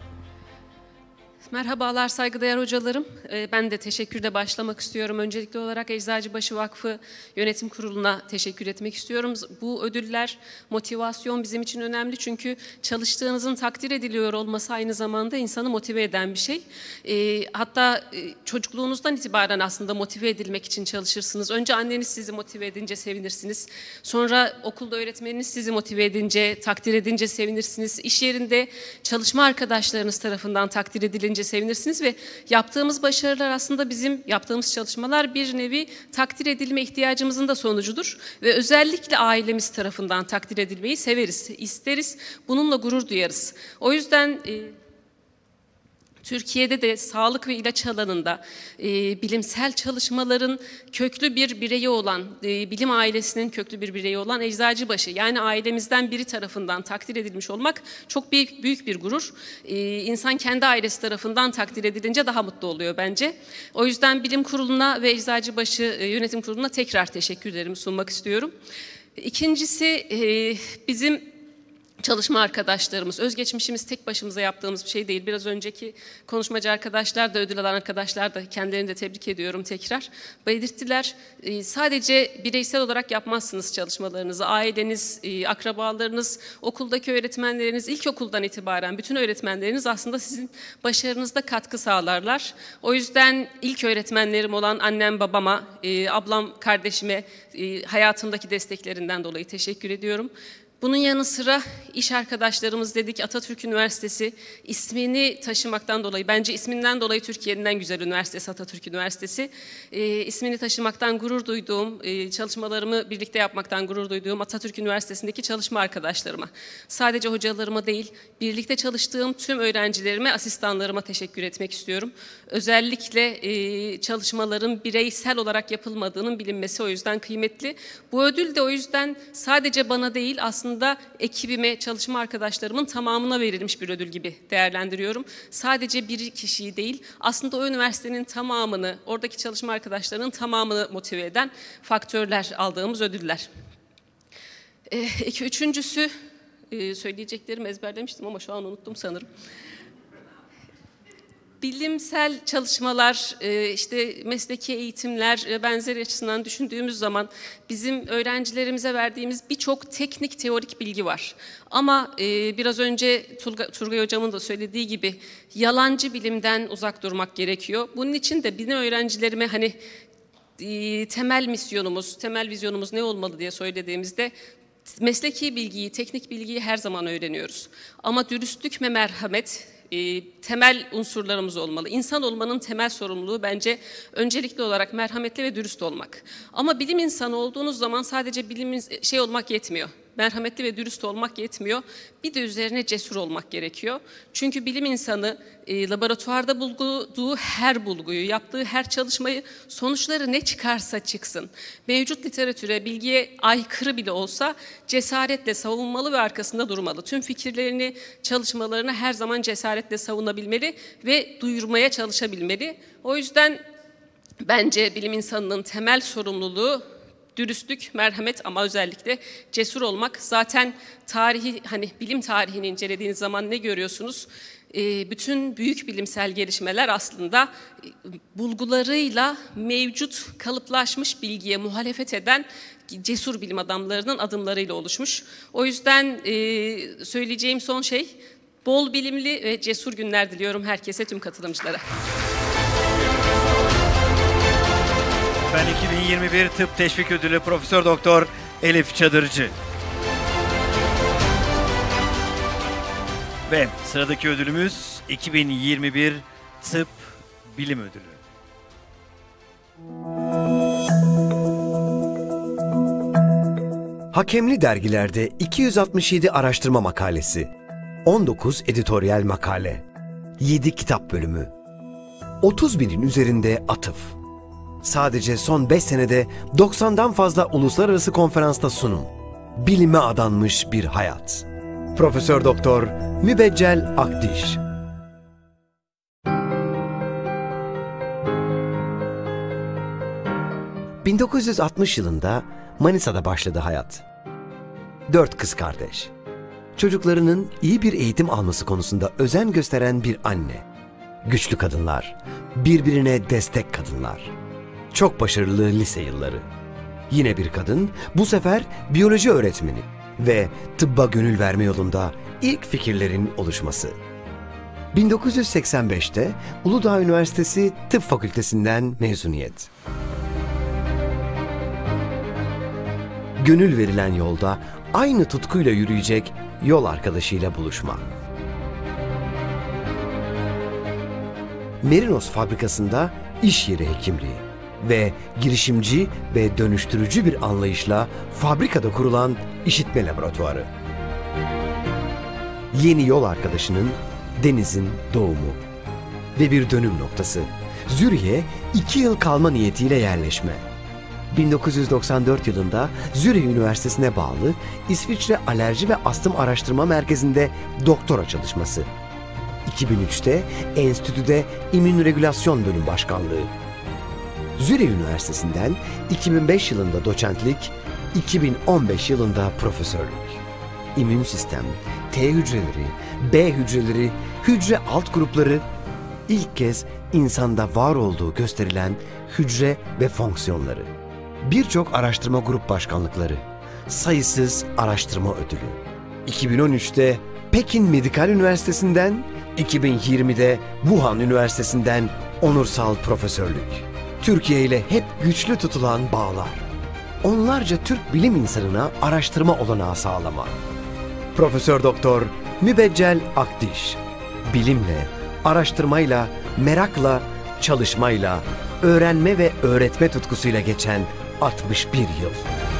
G: Merhabalar saygıdeğer hocalarım. Ben de teşekkürle başlamak istiyorum. Öncelikli olarak Eczacıbaşı Vakfı Yönetim Kurulu'na teşekkür etmek istiyorum. Bu ödüller, motivasyon bizim için önemli çünkü çalıştığınızın takdir ediliyor olması aynı zamanda insanı motive eden bir şey. Hatta çocukluğunuzdan itibaren aslında motive edilmek için çalışırsınız. Önce anneniz sizi motive edince sevinirsiniz. Sonra okulda öğretmeniniz sizi motive edince, takdir edince sevinirsiniz. İş yerinde çalışma arkadaşlarınız tarafından takdir edilince sevinirsiniz ve yaptığımız başarılar aslında bizim yaptığımız çalışmalar bir nevi takdir edilme ihtiyacımızın da sonucudur. Ve özellikle ailemiz tarafından takdir edilmeyi severiz, isteriz, bununla gurur duyarız. O yüzden e, Türkiye'de de sağlık ve ilaç alanında e, bilimsel çalışmaların köklü bir bireyi olan, e, bilim ailesinin köklü bir bireyi olan Eczacıbaşı, yani ailemizden biri tarafından takdir edilmiş olmak çok büyük, büyük bir gurur. E, insan kendi ailesi tarafından takdir edilince daha mutlu oluyor bence. O yüzden Bilim Kurulu'na ve Eczacıbaşı e, Yönetim Kurulu'na tekrar teşekkürlerimi sunmak istiyorum. İkincisi e, bizim çalışma arkadaşlarımız, özgeçmişimiz tek başımıza yaptığımız bir şey değil. Biraz önceki konuşmacı arkadaşlar da, ödül alan arkadaşlar da, kendilerini de tebrik ediyorum tekrar. Belirttiler, sadece bireysel olarak yapmazsınız çalışmalarınızı. Aileniz, akrabalarınız, okuldaki öğretmenleriniz, ilkokuldan itibaren bütün öğretmenleriniz aslında sizin başarınızda katkı sağlarlar. O yüzden ilk öğretmenlerim olan annem, babama, ablam, kardeşime hayatımdaki desteklerinden dolayı teşekkür ediyorum. Bunun yanı sıra iş arkadaşlarımız dedik, Atatürk Üniversitesi ismini taşımaktan dolayı, bence isminden dolayı Türkiye'nin en güzel üniversitesi Atatürk Üniversitesi. E, ismini taşımaktan gurur duyduğum, e, çalışmalarımı birlikte yapmaktan gurur duyduğum Atatürk Üniversitesi'ndeki çalışma arkadaşlarıma, sadece hocalarıma değil, birlikte çalıştığım tüm öğrencilerime, asistanlarıma teşekkür etmek istiyorum. Özellikle e, çalışmaların bireysel olarak yapılmadığının bilinmesi o yüzden kıymetli. Bu ödül de o yüzden sadece bana değil, aslında aslında ekibime, çalışma arkadaşlarımın tamamına verilmiş bir ödül gibi değerlendiriyorum. Sadece bir kişiyi değil, aslında o üniversitenin tamamını, oradaki çalışma arkadaşlarının tamamını motive eden faktörler, aldığımız ödüller. E, iki, üçüncüsü, e, söyleyeceklerimi ezberlemiştim ama şu an unuttum sanırım. Bilimsel çalışmalar, işte mesleki eğitimler ve benzeri açısından düşündüğümüz zaman bizim öğrencilerimize verdiğimiz birçok teknik, teorik bilgi var. Ama biraz önce Turgay Hocam'ın da söylediği gibi yalancı bilimden uzak durmak gerekiyor. Bunun için de benim öğrencilerime hani temel misyonumuz, temel vizyonumuz ne olmalı diye söylediğimizde mesleki bilgiyi, teknik bilgiyi her zaman öğreniyoruz. Ama dürüstlük ve merhamet E, temel unsurlarımız olmalı. İnsan olmanın temel sorumluluğu bence öncelikli olarak merhametli ve dürüst olmak. Ama bilim insanı olduğunuz zaman sadece bilim şey olmak yetmiyor. Merhametli ve dürüst olmak yetmiyor. Bir de üzerine cesur olmak gerekiyor. Çünkü bilim insanı e, laboratuvarda bulduğu her bulguyu, yaptığı her çalışmayı, sonuçları ne çıkarsa çıksın, mevcut literatüre, bilgiye aykırı bile olsa cesaretle savunmalı ve arkasında durmalı. Tüm fikirlerini, çalışmalarını her zaman cesaretle savunabilmeli ve duyurmaya çalışabilmeli. O yüzden bence bilim insanının temel sorumluluğu dürüstlük, merhamet ama özellikle cesur olmak. Zaten tarihi, hani bilim tarihini incelediğiniz zaman ne görüyorsunuz? E, bütün büyük bilimsel gelişmeler aslında bulgularıyla mevcut kalıplaşmış bilgiye muhalefet eden cesur bilim adamlarının adımlarıyla oluşmuş. O yüzden e, söyleyeceğim son şey, bol bilimli ve cesur günler diliyorum herkese, tüm katılımcılara.
C: Ben iki bin yirmi bir Tıp Teşvik Ödülü Profesör Doktor Elif Çadırcı. Ve sıradaki ödülümüz iki bin yirmi bir Tıp Bilim Ödülü.
H: Hakemli dergilerde iki yüz altmış yedi araştırma makalesi, on dokuz editoryal makale, yedi kitap bölümü, otuz binin üzerinde atıf. Sadece son beş senede doksandan fazla uluslararası konferansta sunum. Bilime adanmış bir hayat. Profesör Doktor Mübeccel Akdiş. bin dokuz yüz altmış yılında Manisa'da başladı hayat. Dört kız kardeş. Çocuklarının iyi bir eğitim alması konusunda özen gösteren bir anne. Güçlü kadınlar, birbirine destek kadınlar. Çok başarılı lise yılları. Yine bir kadın, bu sefer biyoloji öğretmeni ve tıbba gönül verme yolunda ilk fikirlerin oluşması. bin dokuz yüz seksen beşte Uludağ Üniversitesi Tıp Fakültesinden mezuniyet. Gönül verilen yolda aynı tutkuyla yürüyecek yol arkadaşıyla buluşma. Merinos fabrikasında iş yeri hekimliği ve girişimci ve dönüştürücü bir anlayışla fabrikada kurulan işitme laboratuvarı. Yeni yol arkadaşının Deniz'in doğumu ve bir dönüm noktası. Zürih'e iki yıl kalma niyetiyle yerleşme. bin dokuz yüz doksan dört yılında Zürih Üniversitesi'ne bağlı İsviçre Alerji ve Astım Araştırma Merkezi'nde doktora çalışması. iki bin üçte enstitüde İmmünregülasyon Bölüm Başkanlığı. Zürih Üniversitesi'nden iki bin beş yılında doçentlik, iki bin on beş yılında profesörlük. İmmün sistem, T hücreleri, B hücreleri, hücre alt grupları ilk kez insanda var olduğu gösterilen hücre ve fonksiyonları. Birçok araştırma grup başkanlıkları, sayısız araştırma ödülü. iki bin on üçte Pekin Medikal Üniversitesi'nden, iki bin yirmide Wuhan Üniversitesi'nden onursal profesörlük. Türkiye ile hep güçlü tutulan bağlar. Onlarca Türk bilim insanına araştırma olanağı sağlama. Profesör Doktor Mübeccel Akdiş, bilimle, araştırmayla, merakla, çalışmayla, öğrenme ve öğretme tutkusuyla geçen altmış bir yıl.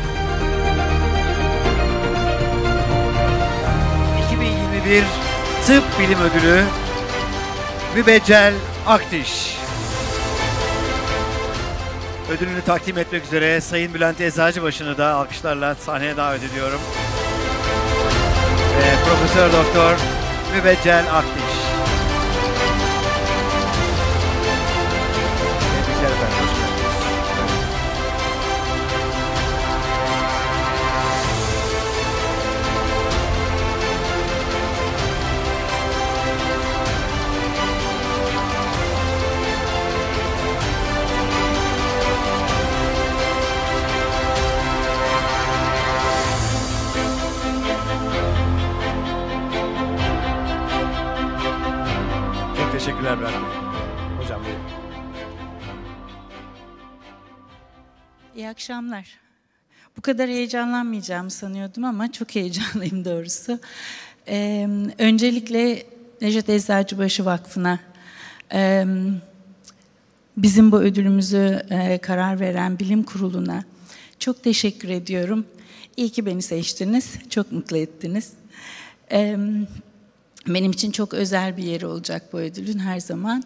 C: iki bin yirmi bir Tıp Bilim Ödülü Mübeccel Akdiş. Ödülünü takdim etmek üzere Sayın Bülent Eczacıbaşı'nı da alkışlarla sahneye davet ediyorum. Ve Profesör Doktor Mübeccel Akdiş. Tebrikler efendim. Hoş geldiniz. Çok teşekkürler Bülent Bey. Hocam buyurun.
I: İyi akşamlar. Bu kadar heyecanlanmayacağımı sanıyordum ama çok heyecanlıyım doğrusu. Ee, öncelikle Nejat Eczacıbaşı Vakfı'na, e, bizim bu ödülümüzü e, karar veren bilim kuruluna çok teşekkür ediyorum. İyi ki beni seçtiniz, çok mutlu ettiniz. Ee, benim için çok özel bir yeri olacak bu ödülün her zaman.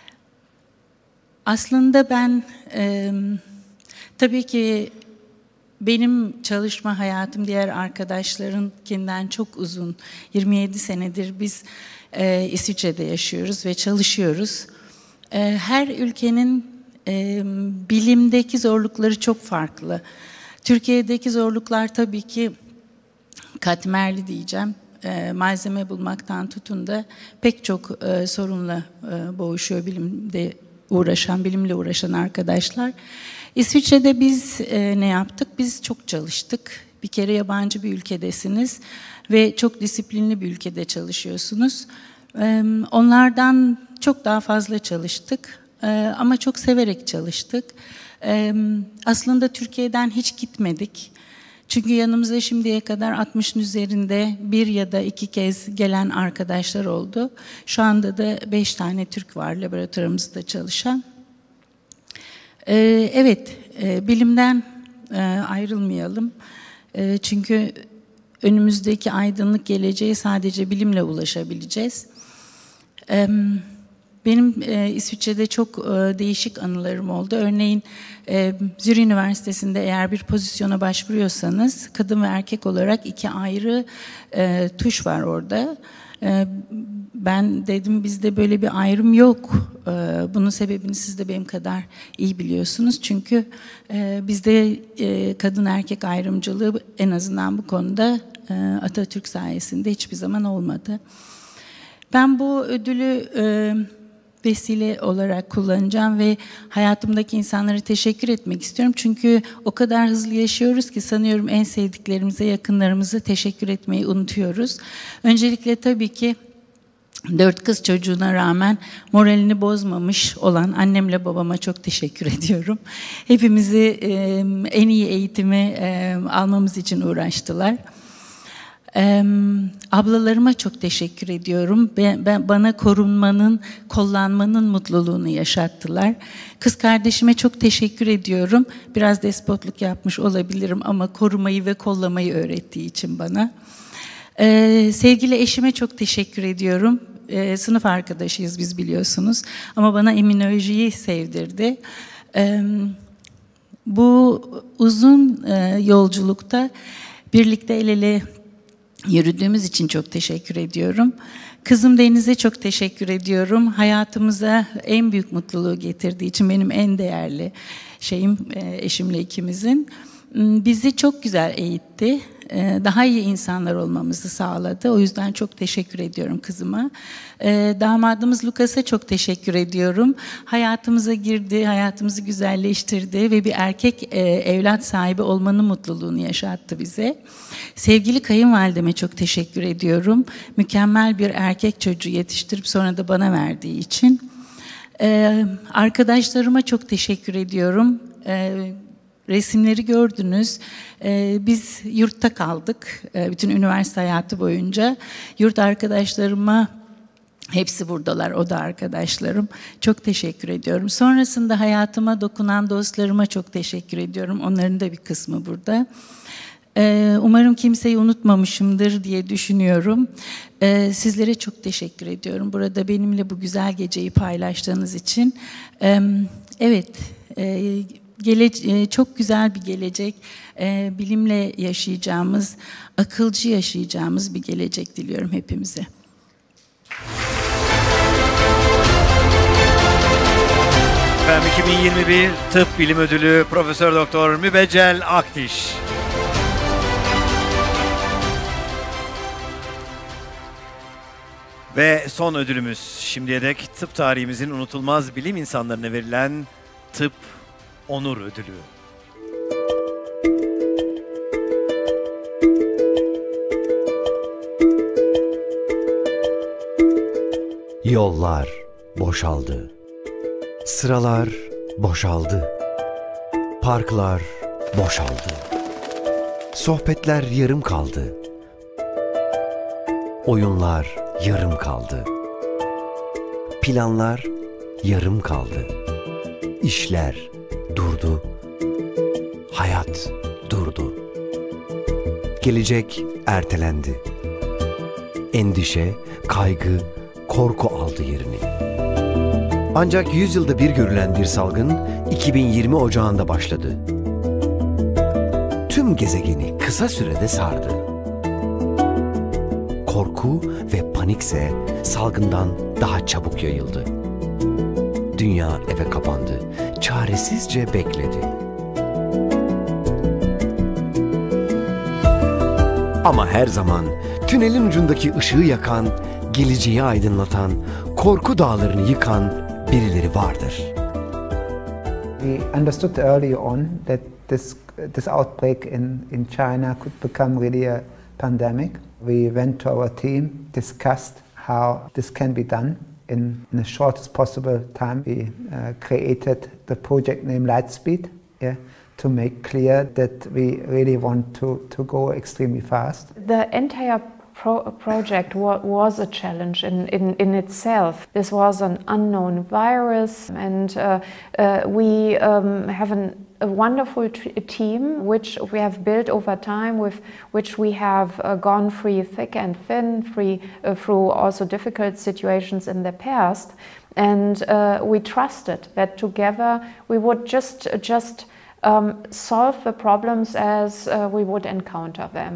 I: Aslında ben... E, Tabii ki benim çalışma hayatım diğer arkadaşlarınkinden çok uzun. yirmi yedi senedir biz e, İsviçre'de yaşıyoruz ve çalışıyoruz. E, her ülkenin e, bilimdeki zorlukları çok farklı. Türkiye'deki zorluklar tabii ki katmerli diyeceğim. E, malzeme bulmaktan tutun da pek çok e, sorunla e, boğuşuyor bilimde uğraşan, bilimle uğraşan arkadaşlar. İsviçre'de biz e, ne yaptık? Biz çok çalıştık. Bir kere yabancı bir ülkedesiniz ve çok disiplinli bir ülkede çalışıyorsunuz. E, onlardan çok daha fazla çalıştık e, ama çok severek çalıştık. E, aslında Türkiye'den hiç gitmedik. Çünkü yanımıza şimdiye kadar altmışın üzerinde bir ya da iki kez gelen arkadaşlar oldu. Şu anda da beş tane Türk var laboratuvarımızda çalışan. Ee, evet, e, bilimden e, ayrılmayalım. E, çünkü önümüzdeki aydınlık geleceğe sadece bilimle ulaşabileceğiz. E, benim e, İsviçre'de çok e, değişik anılarım oldu. Örneğin e, Zürich Üniversitesi'nde eğer bir pozisyona başvuruyorsanız kadın ve erkek olarak iki ayrı e, tuş var orada. E, ben dedim bizde böyle bir ayrım yok. E, bunun sebebini siz de benim kadar iyi biliyorsunuz. Çünkü e, bizde e, kadın erkek ayrımcılığı en azından bu konuda e, Atatürk sayesinde hiçbir zaman olmadı. Ben bu ödülü e, vesile olarak kullanacağım ve hayatımdaki insanlara teşekkür etmek istiyorum. Çünkü o kadar hızlı yaşıyoruz ki sanıyorum en sevdiklerimize, yakınlarımıza teşekkür etmeyi unutuyoruz. Öncelikle tabii ki dört kız çocuğuna rağmen moralini bozmamış olan annemle babama çok teşekkür ediyorum. Hepimizi e, en iyi eğitimi e, almamız için uğraştılar. Ee, ablalarıma çok teşekkür ediyorum. Ben, ben, bana korunmanın, kollanmanın mutluluğunu yaşattılar. Kız kardeşime çok teşekkür ediyorum. Biraz despotluk yapmış olabilirim ama korumayı ve kollamayı öğrettiği için bana. Ee, sevgili eşime çok teşekkür ediyorum. Ee, sınıf arkadaşıyız biz biliyorsunuz. Ama bana immünolojiyi sevdirdi. Ee, bu uzun e, yolculukta birlikte el ele yürüdüğümüz için çok teşekkür ediyorum. Kızım Deniz'e çok teşekkür ediyorum. Hayatımıza en büyük mutluluğu getirdiği için benim en değerli şeyim eşimle ikimizin. Bizi çok güzel eğitti. Daha iyi insanlar olmamızı sağladı. O yüzden çok teşekkür ediyorum kızıma. Damadımız Lucas'a çok teşekkür ediyorum. Hayatımıza girdi, hayatımızı güzelleştirdi ve bir erkek evlat sahibi olmanın mutluluğunu yaşattı bize. Sevgili kayınvalideme çok teşekkür ediyorum. Mükemmel bir erkek çocuğu yetiştirip sonra da bana verdiği için. Arkadaşlarıma çok teşekkür ediyorum. Resimleri gördünüz. Ee, biz yurtta kaldık. Ee, bütün üniversite hayatı boyunca. Yurt arkadaşlarıma, hepsi buradalar, o da arkadaşlarım. Çok teşekkür ediyorum. Sonrasında hayatıma dokunan dostlarıma çok teşekkür ediyorum. Onların da bir kısmı burada. Ee, umarım kimseyi unutmamışımdır diye düşünüyorum. Ee, sizlere çok teşekkür ediyorum. Burada benimle bu güzel geceyi paylaştığınız için. Ee, evet, e, Gele, çok güzel bir gelecek, e, bilimle yaşayacağımız, akılcı yaşayacağımız bir gelecek diliyorum hepimize.
C: Efendim iki bin yirmi bir Tıp Bilim Ödülü Profesör Doktor Mübeccel Akdiş. Ve son ödülümüz şimdiye dek tıp tarihimizin unutulmaz bilim insanlarına verilen Tıp Onur Ödülü.
H: Yollar boşaldı. Sıralar boşaldı. Parklar boşaldı. Sohbetler yarım kaldı. Oyunlar yarım kaldı. Planlar yarım kaldı. İşler durdu. Hayat durdu. Gelecek ertelendi. Endişe, kaygı, korku aldı yerini. Ancak yüzyılda bir görülen bir salgın iki bin yirmi Ocağı'nda başladı. Tüm gezegeni kısa sürede sardı. Korku ve panikse salgından daha çabuk yayıldı. Dünya eve kapandı, çaresizce bekledi. Ama her zaman tünelin ucundaki ışığı yakan, geleceği aydınlatan, korku dağlarını yıkan birileri vardır.
J: We understood early on that this this outbreak in in China could become really a pandemic. We went to our team, discussed how this can be done in, in the shortest possible time. We uh, created the project named Lightspeed, yeah, to make clear that we really want to, to go extremely fast.
K: The entire Pro project wa was a challenge in, in, in itself. This was an unknown virus, and uh, uh, we um, have an, a wonderful team which we have built over time, with which we have uh, gone through thick and thin, free, uh, through also difficult situations in the past, and uh, we trusted that together we would just, just um, solve the problems as uh, we would encounter them.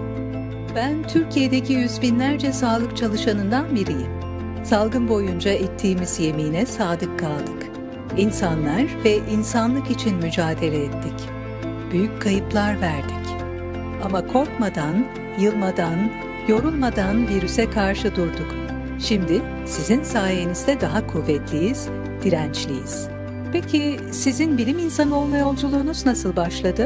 L: Ben Türkiye'deki yüz binlerce sağlık çalışanından biriyim. Salgın boyunca ettiğimiz yemine sadık kaldık. İnsanlar ve insanlık için mücadele ettik. Büyük kayıplar verdik. Ama korkmadan, yılmadan, yorulmadan virüse karşı durduk. Şimdi sizin sayenizde daha kuvvetliyiz, dirençliyiz. Peki sizin bilim insanı olma yolculuğunuz nasıl başladı?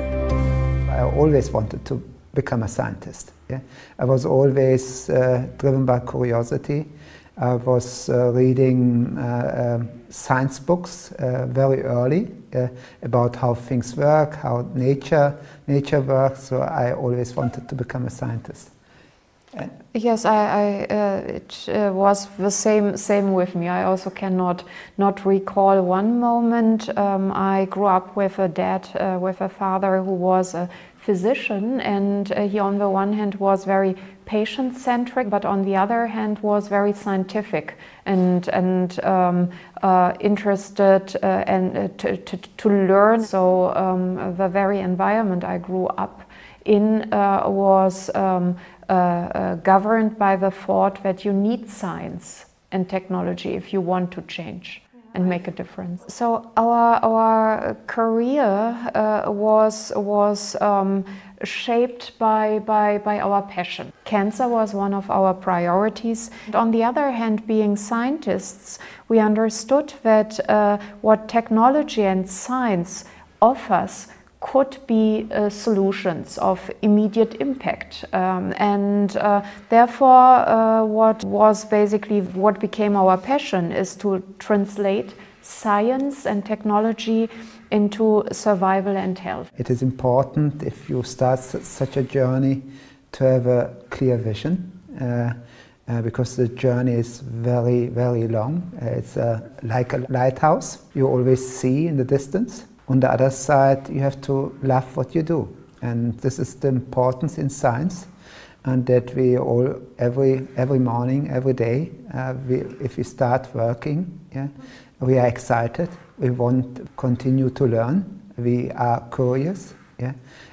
J: I always wanted to become a scientist. Yeah? I was always uh, driven by curiosity. I was uh, reading uh, um, science books uh, very early uh, about how things work, how nature nature works. So I always wanted to become a scientist. And
K: yes, I, I uh, it uh, was the same same with me. I also cannot not recall one moment. Um, I grew up with a dad, uh, with a father who was a physician, and uh, he on the one hand was very patient-centric, but on the other hand was very scientific and and um, uh, interested uh, and uh, to, to, to learn. So um, the very environment I grew up in uh, was um, uh, uh, governed by the thought that you need science and technology if you want to change and make a difference. So our our career uh, was was um, shaped by, by by our passion. Cancer was one of our priorities. And on the other hand, being scientists, we understood that uh, what technology and science offers could be uh, solutions of immediate impact, um, and uh, therefore uh, what was basically what became our passion is to translate science and technology into survival and health.
J: It is important, if you start such a journey, to have a clear vision, uh, uh, because the journey is very, very long. Uh, it's uh, like a lighthouse you always see in the distance. On the other side, you have to love what you do, and this is the importance in science, and that we all every every morning, every day, uh, we, if we start working, yeah, we are excited. We want to continue to learn. We are curious, yeah,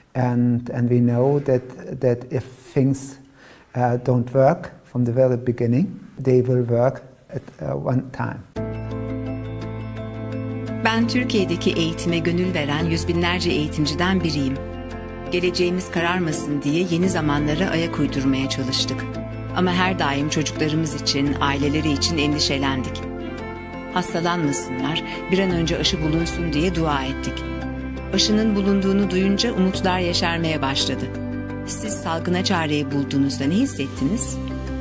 J: and and we know that that if things uh, don't work from the very beginning, they will work at uh, one time.
M: Ben Türkiye'deki eğitime gönül veren yüz binlerce eğitimciden biriyim. Geleceğimiz kararmasın diye yeni zamanlara ayak uydurmaya çalıştık. Ama her daim çocuklarımız için, aileleri için endişelendik. Hastalanmasınlar, bir an önce aşı bulunsun diye dua ettik. Aşının bulunduğunu duyunca umutlar yeşermeye başladı. Siz salgına çareyi bulduğunuzda ne hissettiniz?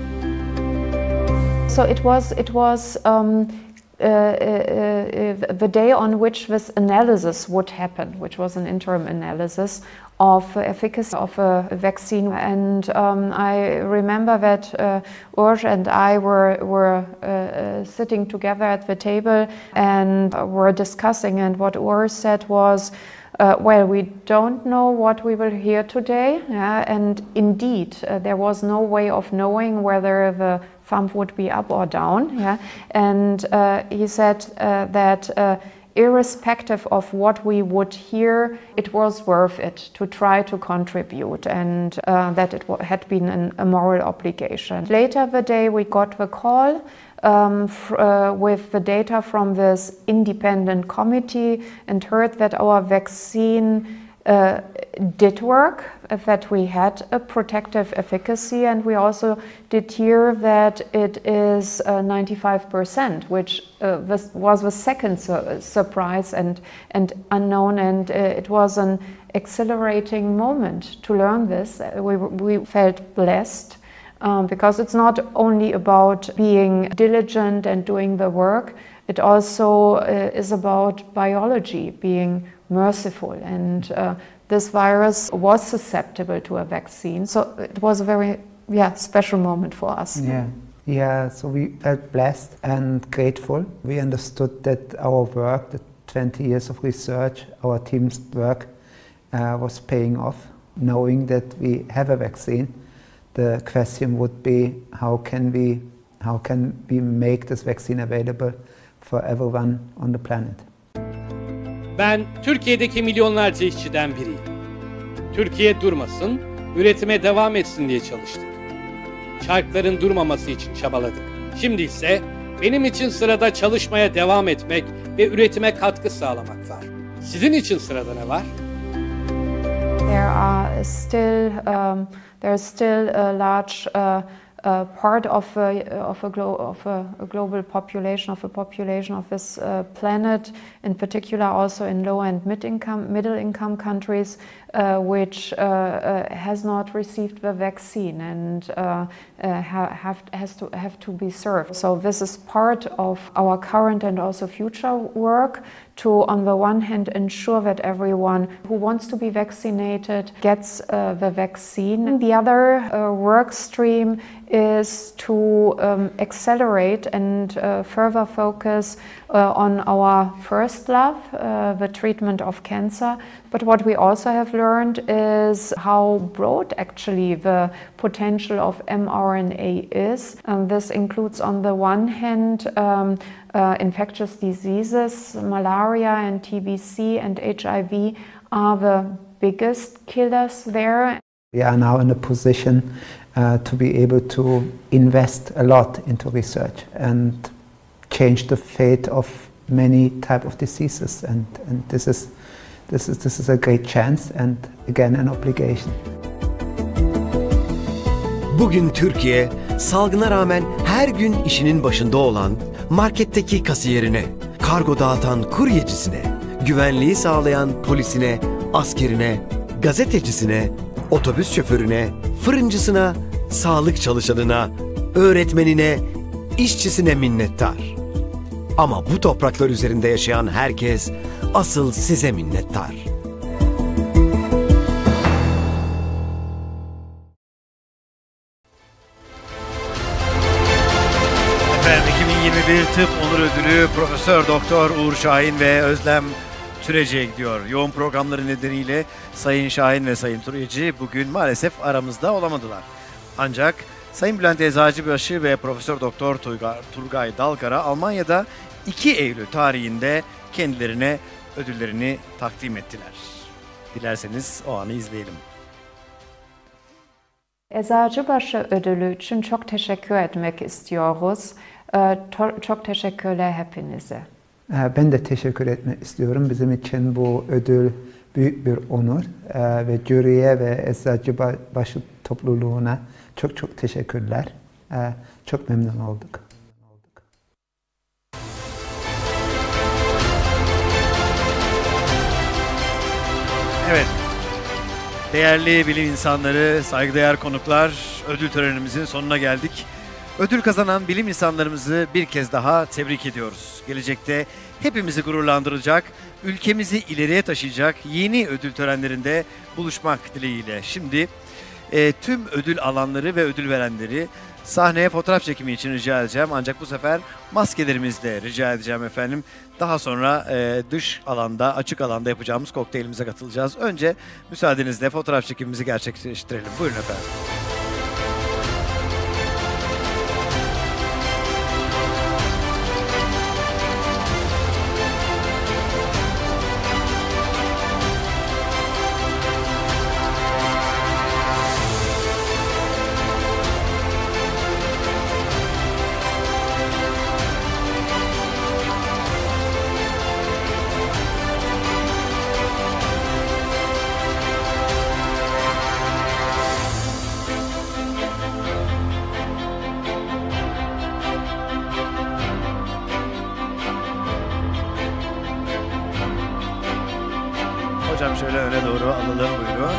K: So it was it was um, Uh, uh, uh, the day on which this analysis would happen, which was an interim analysis of efficacy of a vaccine, and um, I remember that uh, Urge and I were were uh, sitting together at the table and were discussing, and what Urge said was, Uh, well, we don't know what we will hear today, yeah, and indeed uh, there was no way of knowing whether the thumb would be up or down, yeah, and uh, he said uh, that uh, irrespective of what we would hear, it was worth it to try to contribute, and uh, that it had been an, a moral obligation. Later the day we got the call Um, f uh, with the data from this independent committee and heard that our vaccine uh, did work, that we had a protective efficacy, and we also did hear that it is uh, ninety-five percent, which uh, was, was the second su surprise and, and unknown, and uh, it was an exhilarating moment to learn this. We, we felt blessed. Um, because it's not only about being diligent and doing the work, it also uh, is about biology, being merciful, and uh, this virus was susceptible to a vaccine. So it was a very, yeah, special moment for us.
J: Yeah. Yeah, so we felt blessed and grateful. We understood that our work, the twenty years of research, our team's work uh, was paying off. Knowing that we have a vaccine, the question would be how can we, how can we make this vaccine available for everyone on the planet?
N: Ben Türkiye'deki milyonlarca işçiden biriyim. Türkiye durmasın, üretime devam etsin diye çalıştık. Çarkların durmaması için çabaladık. Şimdi ise benim için sırada çalışmaya devam etmek ve üretime katkı sağlamak var. Sizin için sırada ne var?
K: There are still um, there is still a large uh, uh, part of a, of a, glo of a, a global population, of a population of this uh, planet, in particular also in low and mid income, middle income countries, uh, which uh, uh, has not received the vaccine and uh, uh, ha have has to have to be served. So this is part of our current and also future work to, on the one hand, ensure that everyone who wants to be vaccinated gets uh, the vaccine. The other uh, work stream is to um, accelerate and uh, further focus uh, on our first love, uh, the treatment of cancer. But what we also have learned is how broad actually the potential of mRNA is. And this includes, on the one hand, um, uh, infectious diseases. Malaria and T B C and H I V are the biggest killers there.
J: We are now in a position uh, to be able to invest a lot into research and change the fate of many type of diseases, and, and this is this is this is a great chance and again an obligation.
H: Bugün Türkiye salgına rağmen her gün işinin başında olan marketteki kasiyerine, kargo dağıtan kuryecisine, güvenliği sağlayan polisine, askerine, gazetecisine, otobüs şoförüne, fırıncısına, sağlık çalışanına, öğretmenine, işçisine minnettar. Ama bu topraklar üzerinde yaşayan herkes asıl size minnettar.
C: Efendim iki bin yirmi bir Tıp Onur Ödülü Profesör Doktor Uğur Şahin ve Özlem Türeci'ye gidiyor. Yoğun programları nedeniyle Sayın Şahin ve Sayın Türeci bugün maalesef aramızda olamadılar. Ancak Sayın Bülent Eczacıbaşı ve Profesör Doktor Turgay Dalgar'a Almanya'da iki Eylül tarihinde kendilerine ödüllerini takdim ettiler. Dilerseniz o anı izleyelim.
K: Eczacıbaşı ödülü için çok teşekkür etmek istiyoruz. Çok teşekkürler hepinize.
J: Ben de teşekkür etmek istiyorum. Bizim için bu ödül büyük bir onur ve jüriye ve Eczacıbaşı topluluğuna çok çok teşekkürler. Çok memnun olduk.
C: Evet, değerli bilim insanları, saygıdeğer konuklar, ödül törenimizin sonuna geldik. Ödül kazanan bilim insanlarımızı bir kez daha tebrik ediyoruz. Gelecekte hepimizi gururlandıracak, ülkemizi ileriye taşıyacak yeni ödül törenlerinde buluşmak dileğiyle. Şimdi e, tüm ödül alanları ve ödül verenleri sahneye fotoğraf çekimi için rica edeceğim. Ancak bu sefer maskelerimizle rica edeceğim efendim. Daha sonra e, dış alanda, açık alanda yapacağımız kokteylimize katılacağız. Önce müsaadenizle fotoğraf çekimimizi gerçekleştirelim. Buyurun efendim. Hocam şöyle öne doğru alalım, buyurun.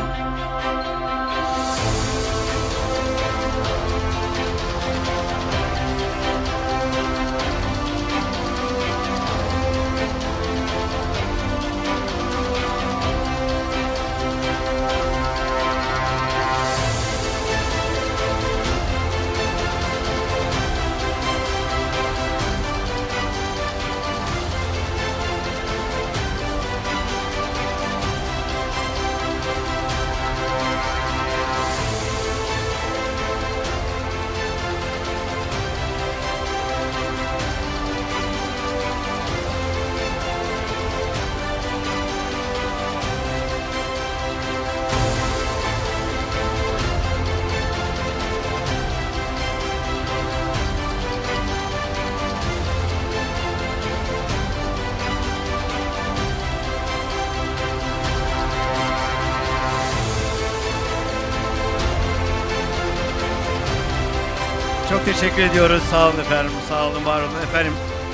C: Çok teşekkür ediyoruz. Sağ olun efendim. Sağ olun, var olun efendim.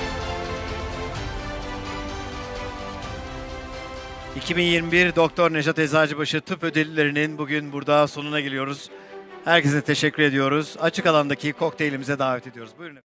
C: iki bin yirmi bir Doktor Nejat Eczacıbaşı tıp ödüllerinin bugün burada sonuna geliyoruz. Herkese teşekkür ediyoruz. Açık alandaki kokteylimize davet ediyoruz. Buyurun.